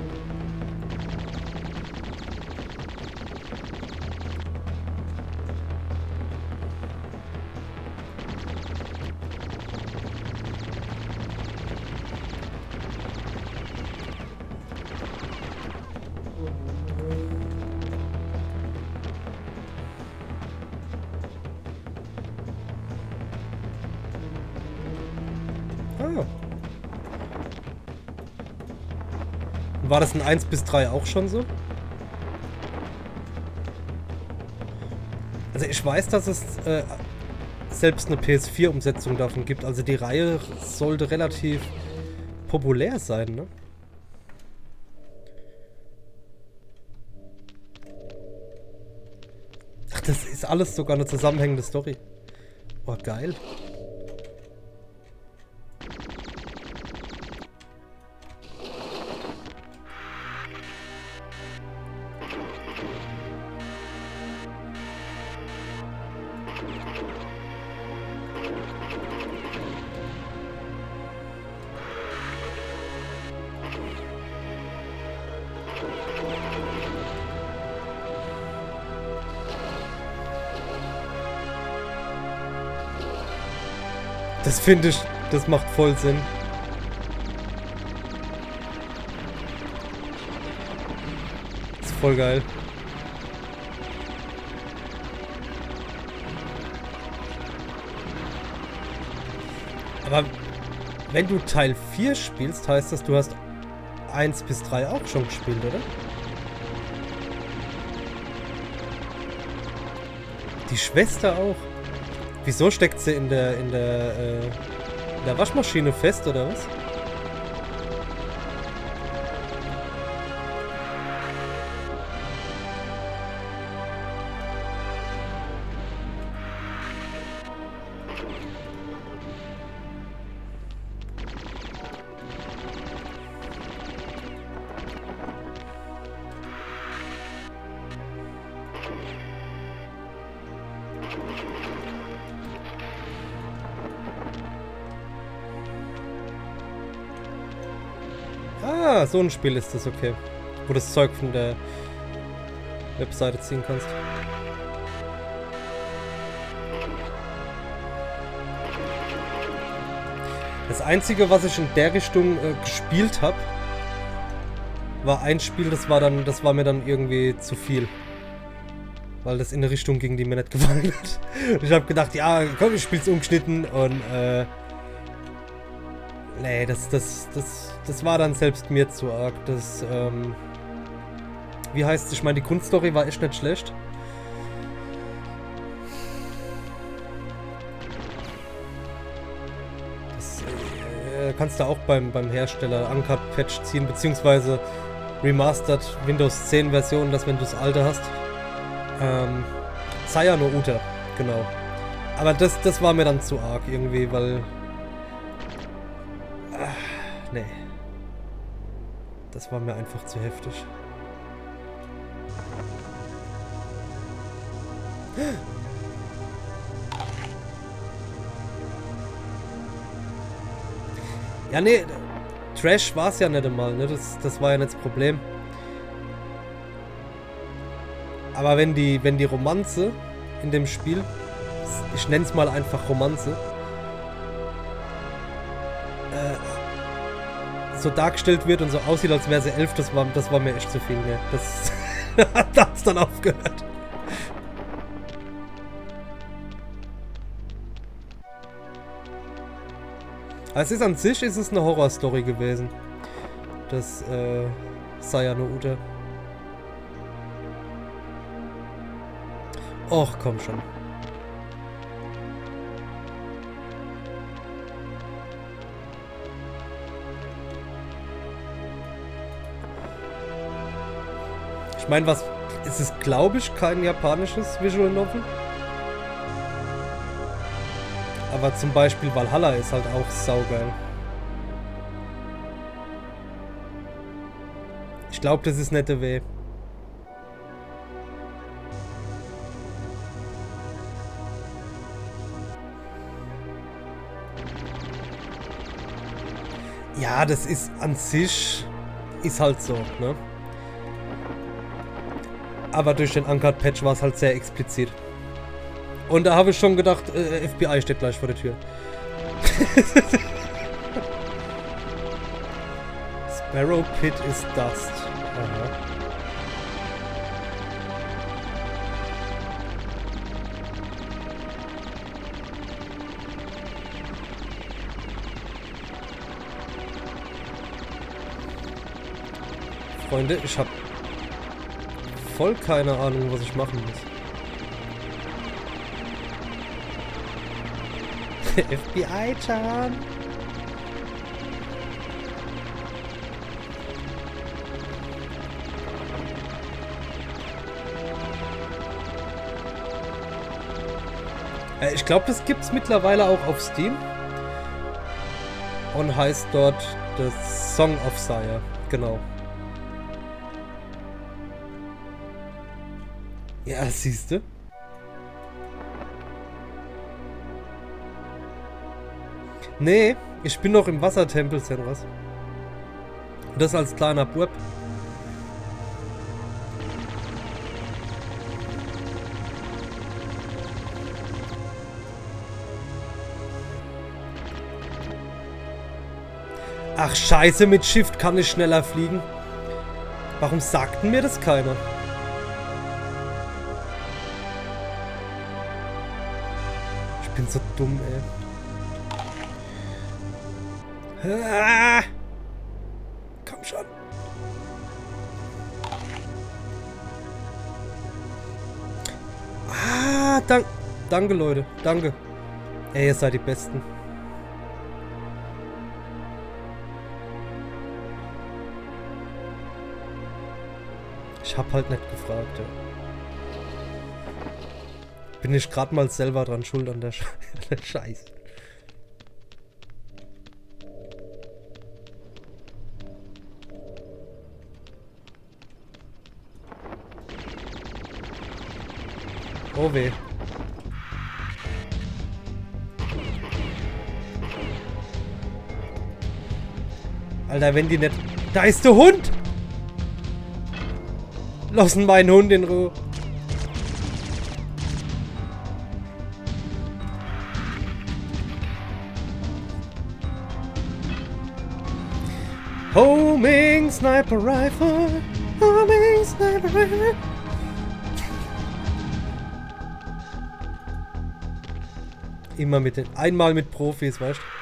War das in 1 bis 3 auch schon so? Also ich weiß, dass es selbst eine PS4-Umsetzung davon gibt. Also die Reihe sollte relativ populär sein, ne? Ach, das ist alles sogar eine zusammenhängende Story. Boah, geil. Das finde ich, das macht voll Sinn. Das ist voll geil. Aber wenn du Teil 4 spielst, heißt das, du hast 1 bis 3 auch schon gespielt, oder? Die Schwester auch. Wieso steckt sie in der Waschmaschine fest, oder was? Ah, so ein Spiel ist das, okay. Wo du das Zeug von der Webseite ziehen kannst. Das Einzige, was ich in der Richtung gespielt habe, war ein Spiel, das war mir dann irgendwie zu viel. Weil das in eine Richtung ging, die mir nicht gefallen hat. Und ich habe gedacht, ja, komm, ich spiel's umgeschnitten und nee, das war dann selbst mir zu arg. Das, wie heißt es? Ich meine, die Grundstory war echt nicht schlecht. Das kannst du auch beim Hersteller Uncut Patch ziehen, beziehungsweise Remastered Windows 10 Version, dass wenn du das alte hast. Saya no Uta, genau. Aber das war mir dann zu arg irgendwie, weil... nee. Das war mir einfach zu heftig. Ja, nee, Trash war es ja nicht einmal, ne? Das war ja nicht das Problem. Aber wenn die Romanze in dem Spiel, ich nenne es mal einfach Romanze, so dargestellt wird und so aussieht, als wäre sie 11, das war mir echt zu viel, ne? Das da hat's dann aufgehört. Also an sich ist es eine Horrorstory gewesen. Das Saya no Uta. Och, komm schon. Ich meine, was ist es, glaube ich, kein japanisches Visual Novel? Aber zum Beispiel Valhalla ist halt auch saugeil. Ich glaube, das ist nette Weh. Ja, das ist an sich, ist halt so, ne? Aber durch den Uncut Patch war es halt sehr explizit. Und da habe ich schon gedacht, FBI steht gleich vor der Tür. Sparrow Pit is dust. Aha. Freunde, ich habe voll keine Ahnung, was ich machen muss. FBI-Chan! Ich glaube, das gibt's mittlerweile auch auf Steam. Und heißt dort The Song of Saya. Genau. Ja, siehste. Nee, ich bin noch im Wassertempel, Senras. Das als kleiner Bub. Ach scheiße, mit Shift kann ich schneller fliegen. Warum sagten mir das keiner? Ich bin so dumm, ey. Ah! Komm schon. Ah, danke, Leute. Danke. Ey, ihr seid die Besten. Ich hab halt nicht gefragt, ja. Bin ich gerade mal selber dran schuld an der Scheiße. Oh weh. Alter, wenn die nicht... Da ist der Hund! Lassen meinen Hund in Ruhe. Homing Sniper Rifle. Homing Sniper Rifle. Immer mit den... Einmal mit Profis, weißt du?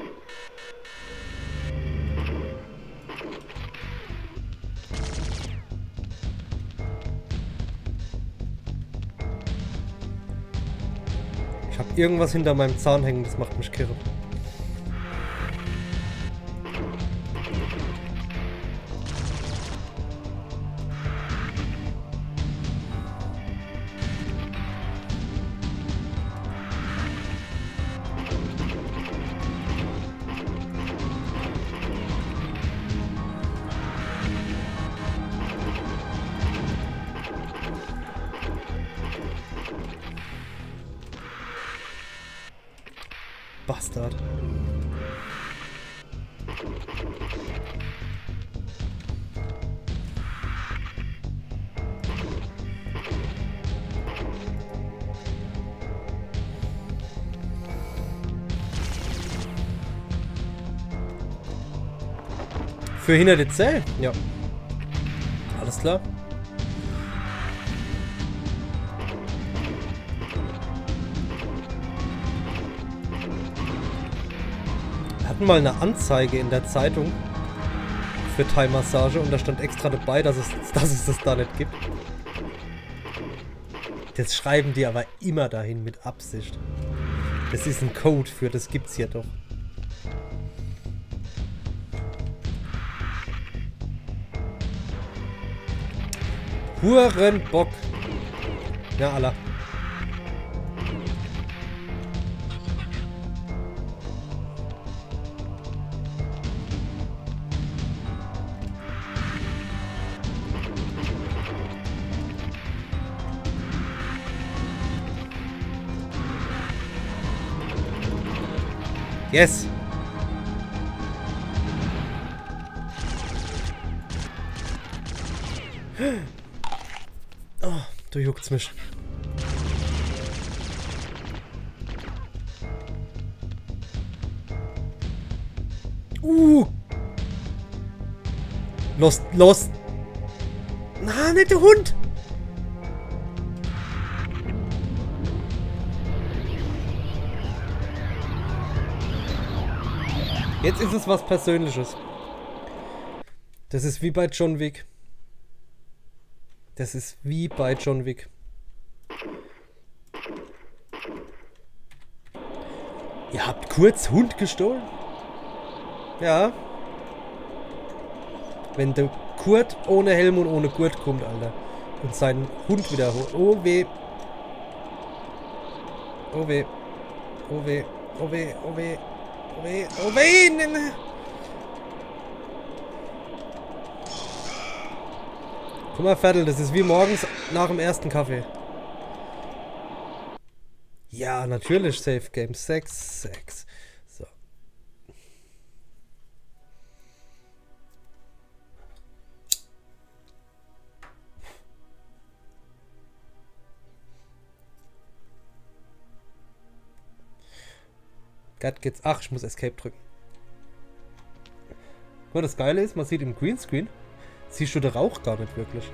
Ich hab irgendwas hinter meinem Zahn hängen, das macht mich kirre. Bastard. Für hinter die Zelle? Ja. Alles klar. Wir hatten mal eine Anzeige in der Zeitung für Thai-Massage und da stand extra dabei, dass es das da nicht gibt. Das schreiben die aber immer dahin mit Absicht. Das ist ein Code für, das gibt's hier doch. Hurenbock. Ja, Allah. Yes. Oh, du juckt's mich. Los. Na, nicht der Hund. Jetzt ist es was Persönliches. Das ist wie bei John Wick. Das ist wie bei John Wick. Ihr habt kurz Hund gestohlen? Ja. Wenn der Kurt ohne Helm und ohne Gurt kommt, Alter. Und seinen Hund wiederholt. Oh weh. Oh weh. Oh weh. Oh weh. Oh weh. Oh weh. Oh weh. Guck mal, Vettel, das ist wie morgens nach dem ersten Kaffee. Ja, natürlich, Safe Game. 6. So. Gott geht's. Ach, ich muss Escape drücken. Guck mal, das Geile ist, man sieht im Greenscreen, siehst du den Rauch gar nicht wirklich.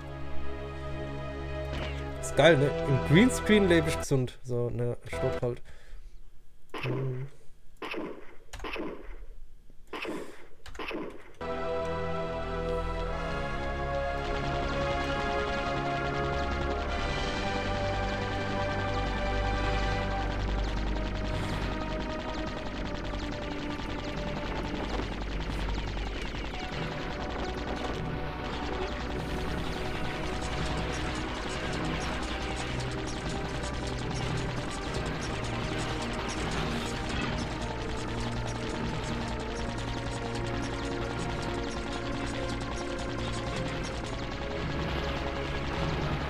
Ist geil, ne? Im Greenscreen lebe ich gesund. So, ne, stopp halt.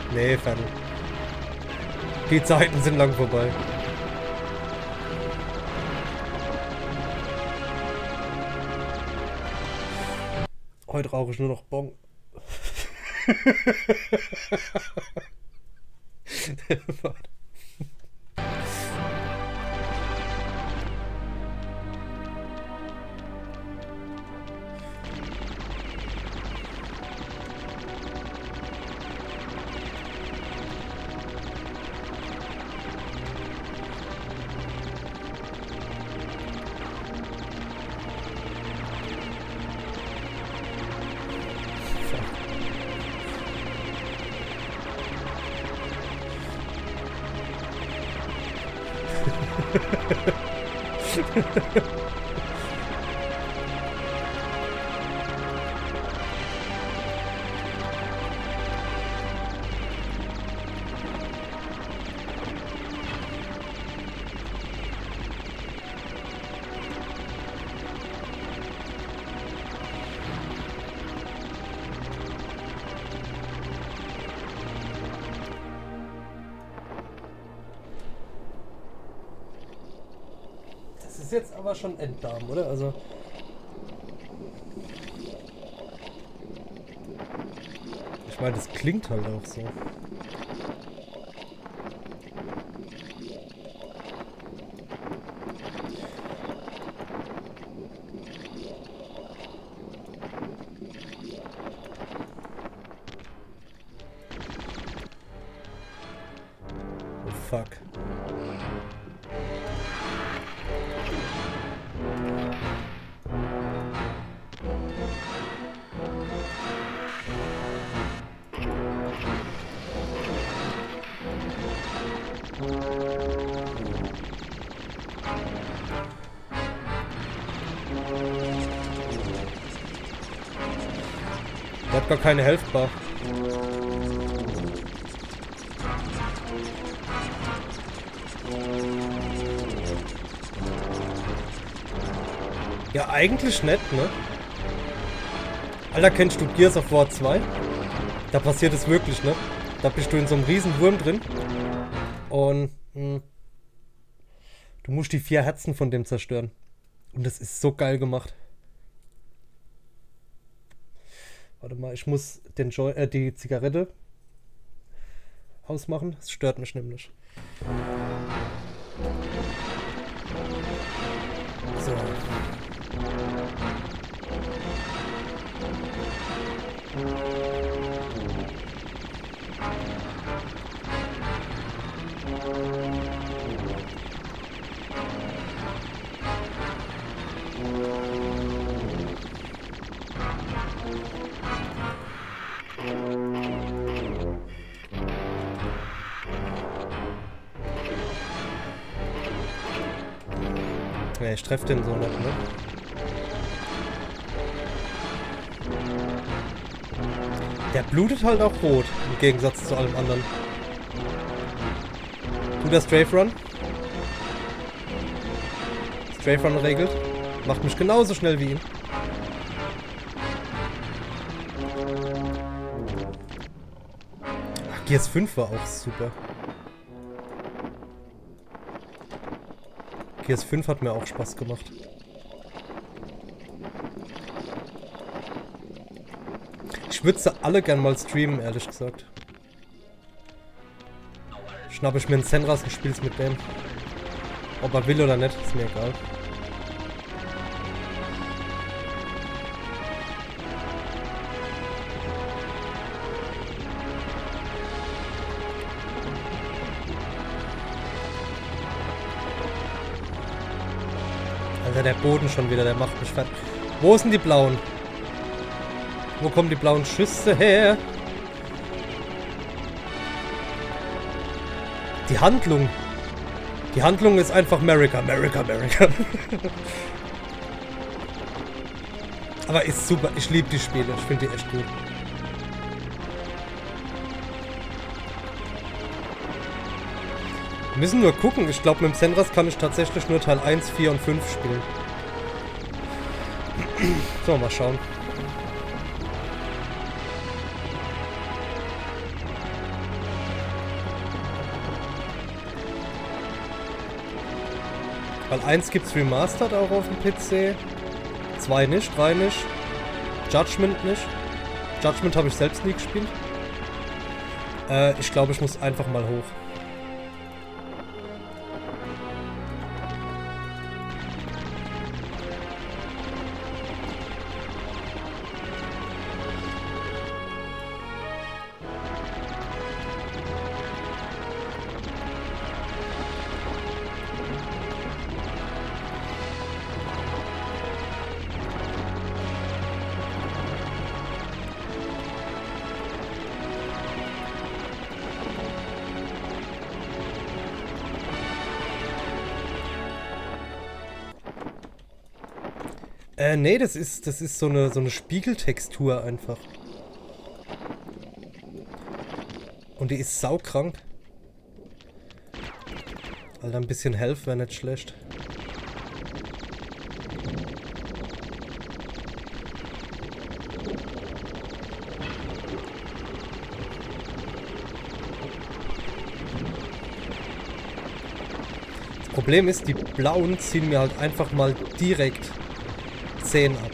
Nee, Fanny. Die Zeiten sind lang vorbei. Heute rauche ich nur noch Bon. Das ist jetzt aber schon Enddarm, oder? Also ich meine, das klingt halt auch so. Oh fuck. Der hat gar keine Health-Bar. Ja, eigentlich nett, ne? Alter, kennst du Gears of War 2? Da passiert es wirklich, ne? Da bist du in so einem riesen Wurm drin. Und du musst die 4 Herzen von dem zerstören. Und das ist so geil gemacht. Warte mal, ich muss den die Zigarette ausmachen. Das stört mich nämlich. So. Ja, ich treffe den so nicht, ne? Der blutet halt auch rot, im Gegensatz zu allem anderen. Tu der Strafe Run? Strafe Run regelt. Macht mich genauso schnell wie ihn. Ach, Gears 5 war auch super. Gears 5 hat mir auch Spaß gemacht. Ich würde sie alle gern mal streamen, ehrlich gesagt. Schnappe ich mir einen Senras und spiel's mit dem. Ob er will oder nicht, ist mir egal. Alter, der Boden schon wieder, der macht mich fertig. Wo sind die Blauen? Wo kommen die blauen Schüsse her? Die Handlung. Die Handlung ist einfach America, America, America. Aber ist super. Ich liebe die Spiele. Ich finde die echt gut. Wir müssen nur gucken. Ich glaube, mit dem Senras kann ich tatsächlich nur Teil 1, 4 und 5 spielen. So, mal schauen. Weil 1 gibt's Remastered auch auf dem PC. 2 nicht, 3 nicht. Judgment nicht. Judgment habe ich selbst nie gespielt. Ich glaube, ich muss einfach mal hoch. Nee, das ist so eine Spiegeltextur einfach. Und die ist saukrank. Alter, ein bisschen Health wäre nicht schlecht. Das Problem ist, die blauen ziehen mir halt einfach mal direkt 10 ab.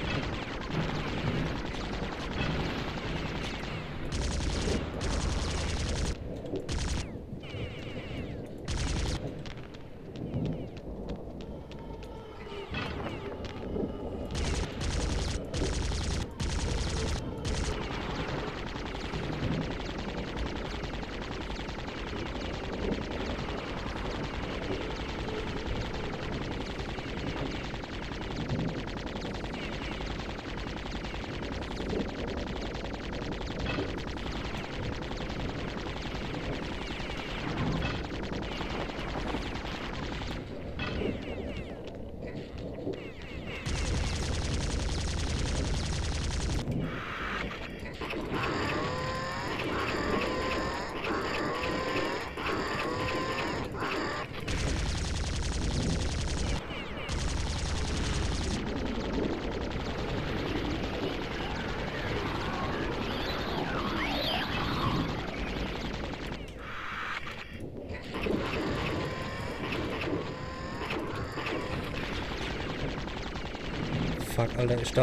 Fuck, Alter, ich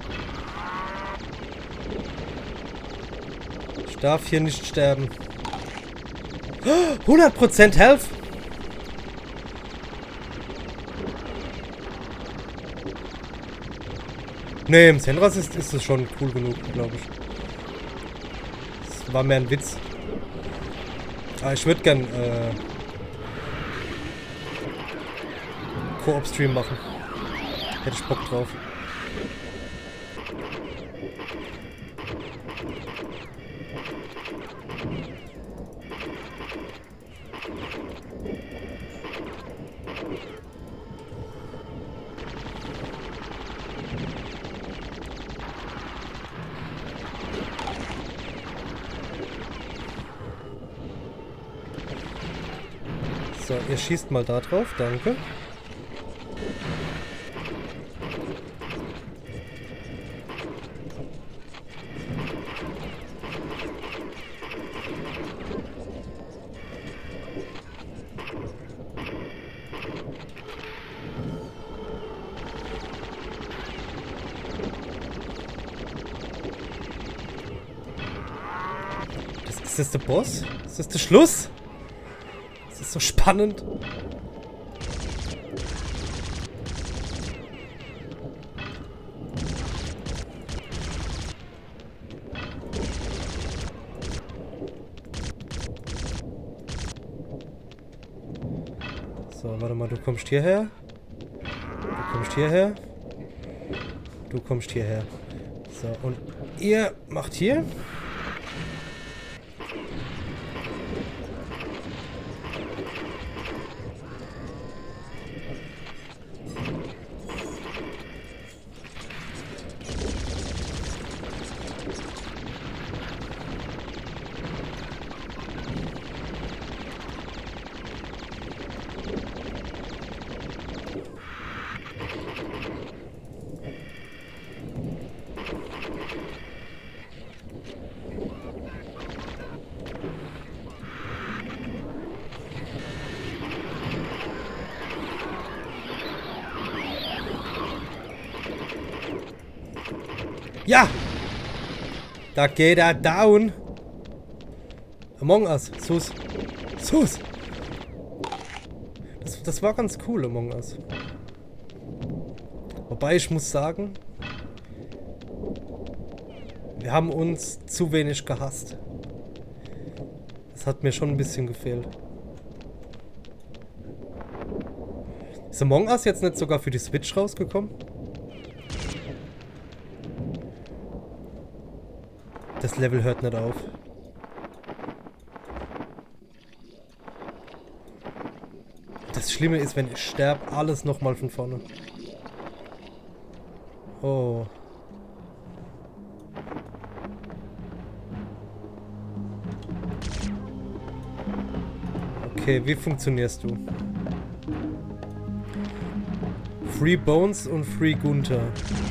darf hier nicht sterben. 100% Health! Nee, im Zenras ist es schon cool genug, glaube ich. Das war mehr ein Witz. Aber ich würde gern Koop-Stream machen. Hätte ich Bock drauf. So, ihr schießt mal da drauf, danke. Ist das der Boss? Ist das der Schluss? Das ist so spannend. So, warte mal, du kommst hierher. Du kommst hierher. Du kommst hierher. So, und ihr macht hier. Ja! Da geht er down. Among Us. Sus. Sus. Das war ganz cool, Among Us. Wobei ich muss sagen, wir haben uns zu wenig gehasst. Das hat mir schon ein bisschen gefehlt. Ist Among Us jetzt nicht sogar für die Switch rausgekommen? Das Level hört nicht auf. Das Schlimme ist, wenn ich sterbe, alles nochmal von vorne. Oh. Okay, wie funktionierst du? Free Bones und Free Gunther.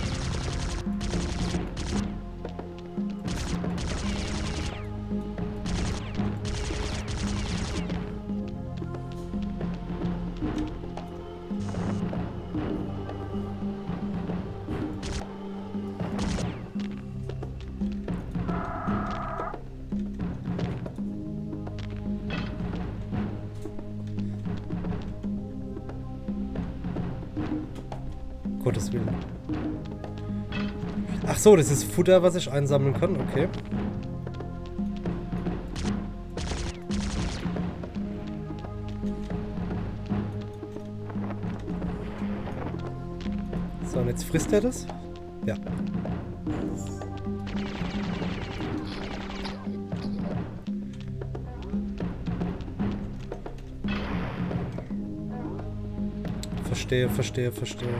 Gottes Willen. Ach so, das ist Futter, was ich einsammeln kann, okay. So, und jetzt frisst er das? Ja. Verstehe, verstehe, verstehe.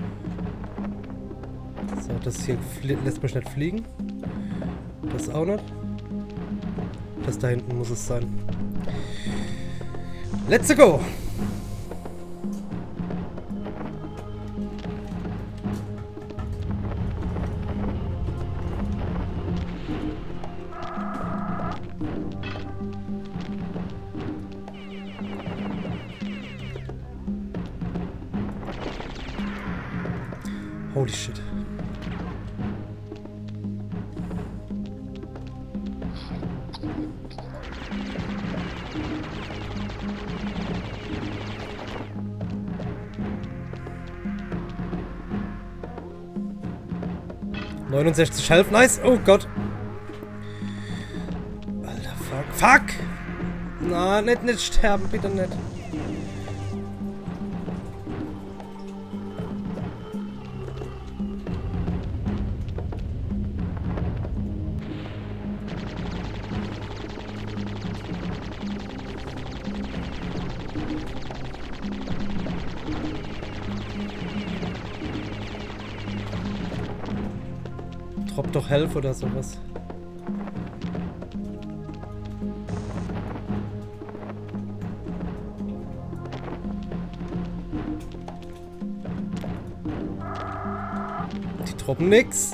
So, das hier lässt mich nicht fliegen. Das auch nicht. Das da hinten muss es sein. Let's go! Holy shit. Health, nice. Oh Gott. Alter, fuck. Fuck! Na, nicht sterben, bitte nicht. Drop doch Health oder sowas. Die droppen nix.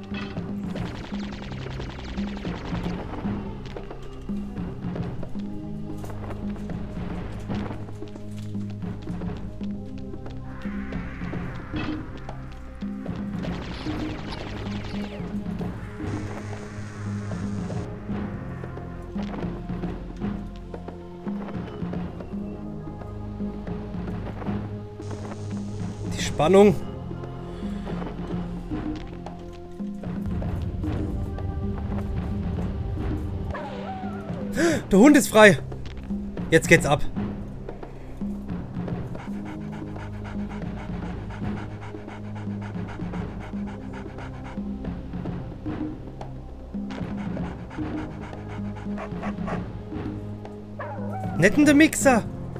Spannung. Der Hund ist frei. Jetzt geht's ab. Nettende Mixer.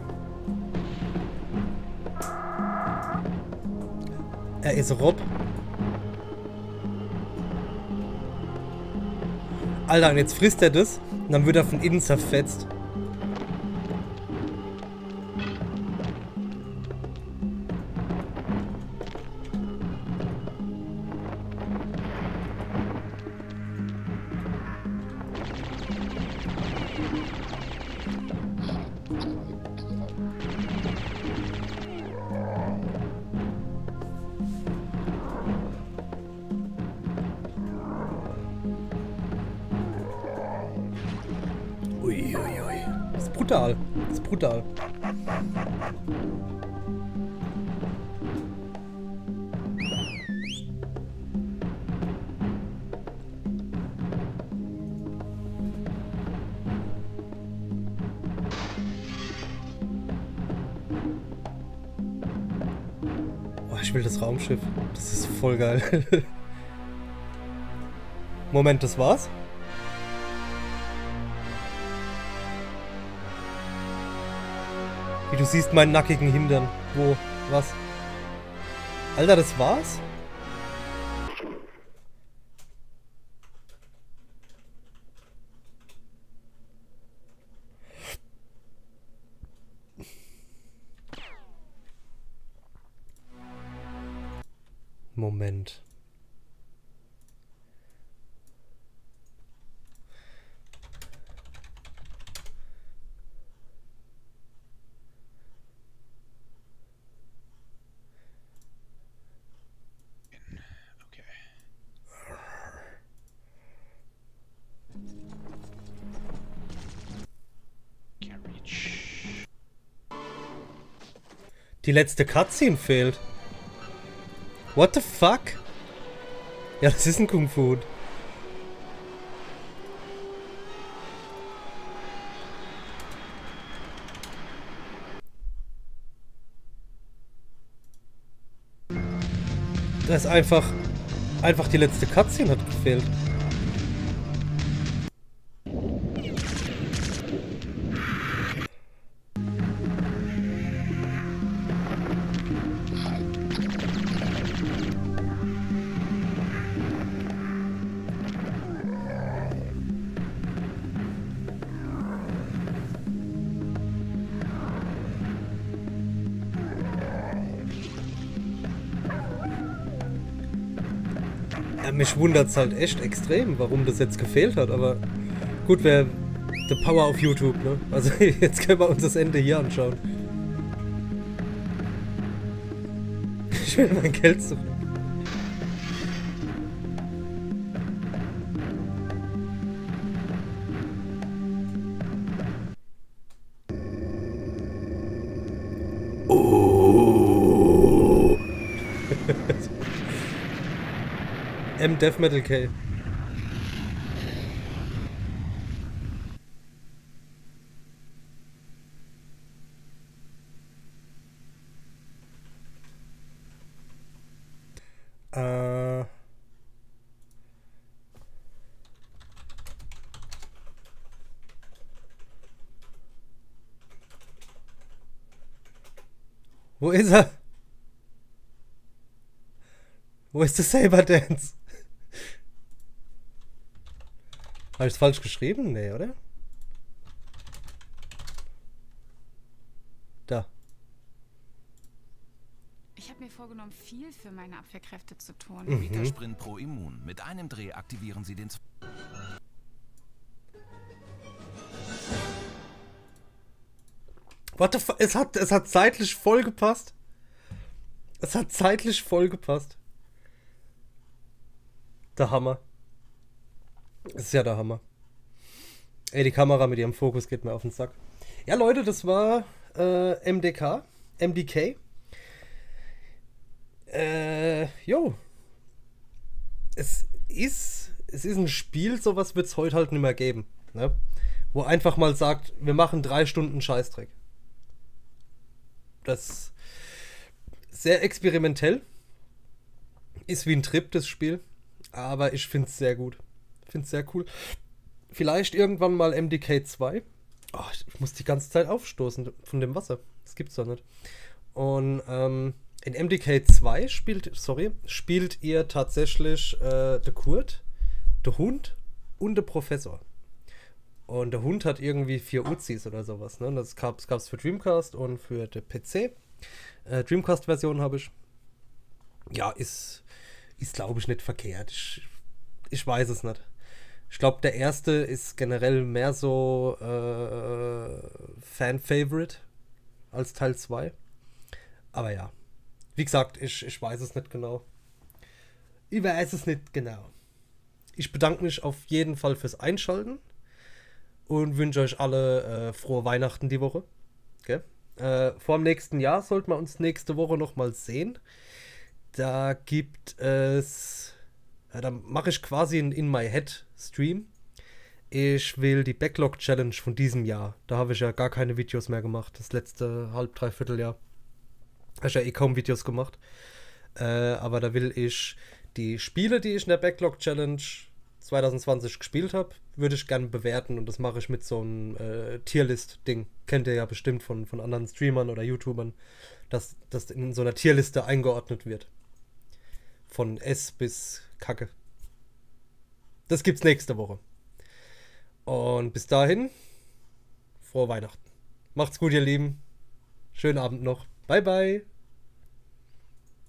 Er ist Rob. Alter, und jetzt frisst er das und dann wird er von innen zerfetzt. brutal. Das ist brutal. Oh, ich will das Raumschiff. Das ist voll geil. Moment, das war's? Wie du siehst meinen nackigen Hintern. Wo? Was? Alter, das war's? Moment. Die letzte Cutscene fehlt. What the fuck? Ja, das ist ein Kung-Fu. Das ist einfach die letzte Cutscene hat gefehlt. Ja, mich wundert es halt echt extrem, warum das jetzt gefehlt hat, aber gut, wäre the power of YouTube, ne? Also jetzt können wir uns das Ende hier anschauen. Ich will mein Geld zurück. Oh. Death Metal K. Wo ist er? Wo ist der Saber Dance? Habe ich es falsch geschrieben? Nee, oder? Da. Ich habe mir vorgenommen, viel für meine Abwehrkräfte zu tun. Vita Sprint Pro Immun. Mit einem Dreh aktivieren Sie den... What the fuck? Es hat zeitlich voll gepasst. Es hat zeitlich voll gepasst. Der Hammer. Das ist ja der Hammer. Ey, die Kamera mit ihrem Fokus geht mir auf den Sack. Ja, Leute, das war MDK. Jo. Es ist ein Spiel, sowas wird es heute halt nicht mehr geben. Ne? Wo einfach mal sagt, wir machen 3 Stunden Scheißdreck. Das ist sehr experimentell. Ist wie ein Trip, das Spiel. Aber ich finde es sehr gut. Ich finde es sehr cool. Vielleicht irgendwann mal MDK 2. Oh, ich muss die ganze Zeit aufstoßen von dem Wasser. Das gibt's doch nicht. Und in MDK 2 spielt ihr tatsächlich der Kurt, der Hund und der Professor. Und der Hund hat irgendwie 4 Uzis oder sowas. Ne? Das gab's für Dreamcast und für den PC. Dreamcast-Version habe ich. Ja, ist glaube ich nicht verkehrt. Ich weiß es nicht. Ich glaube, der erste ist generell mehr so Fan-Favorite als Teil 2. Aber ja. Wie gesagt, ich weiß es nicht genau. Ich weiß es nicht genau. Ich bedanke mich auf jeden Fall fürs Einschalten. und wünsche euch alle frohe Weihnachten die Woche. Okay? Vor dem nächsten Jahr sollten wir uns nächste Woche nochmal sehen. Da gibt es, da mache ich quasi einen In My Head Stream. Ich will die Backlog Challenge von diesem Jahr. Da habe ich ja gar keine Videos mehr gemacht. Das letzte dreiviertel Jahr. Habe ich ja eh kaum Videos gemacht. Aber da will ich die Spiele, die ich in der Backlog Challenge 2020 gespielt habe, würde ich gerne bewerten. Und das mache ich mit so einem Tierlist-Ding. Kennt ihr ja bestimmt von anderen Streamern oder YouTubern, dass das in so einer Tierliste eingeordnet wird. Von S bis Kacke. Das gibt's nächste Woche. Und bis dahin, frohe Weihnachten. Macht's gut, ihr Lieben. Schönen Abend noch. Bye, bye.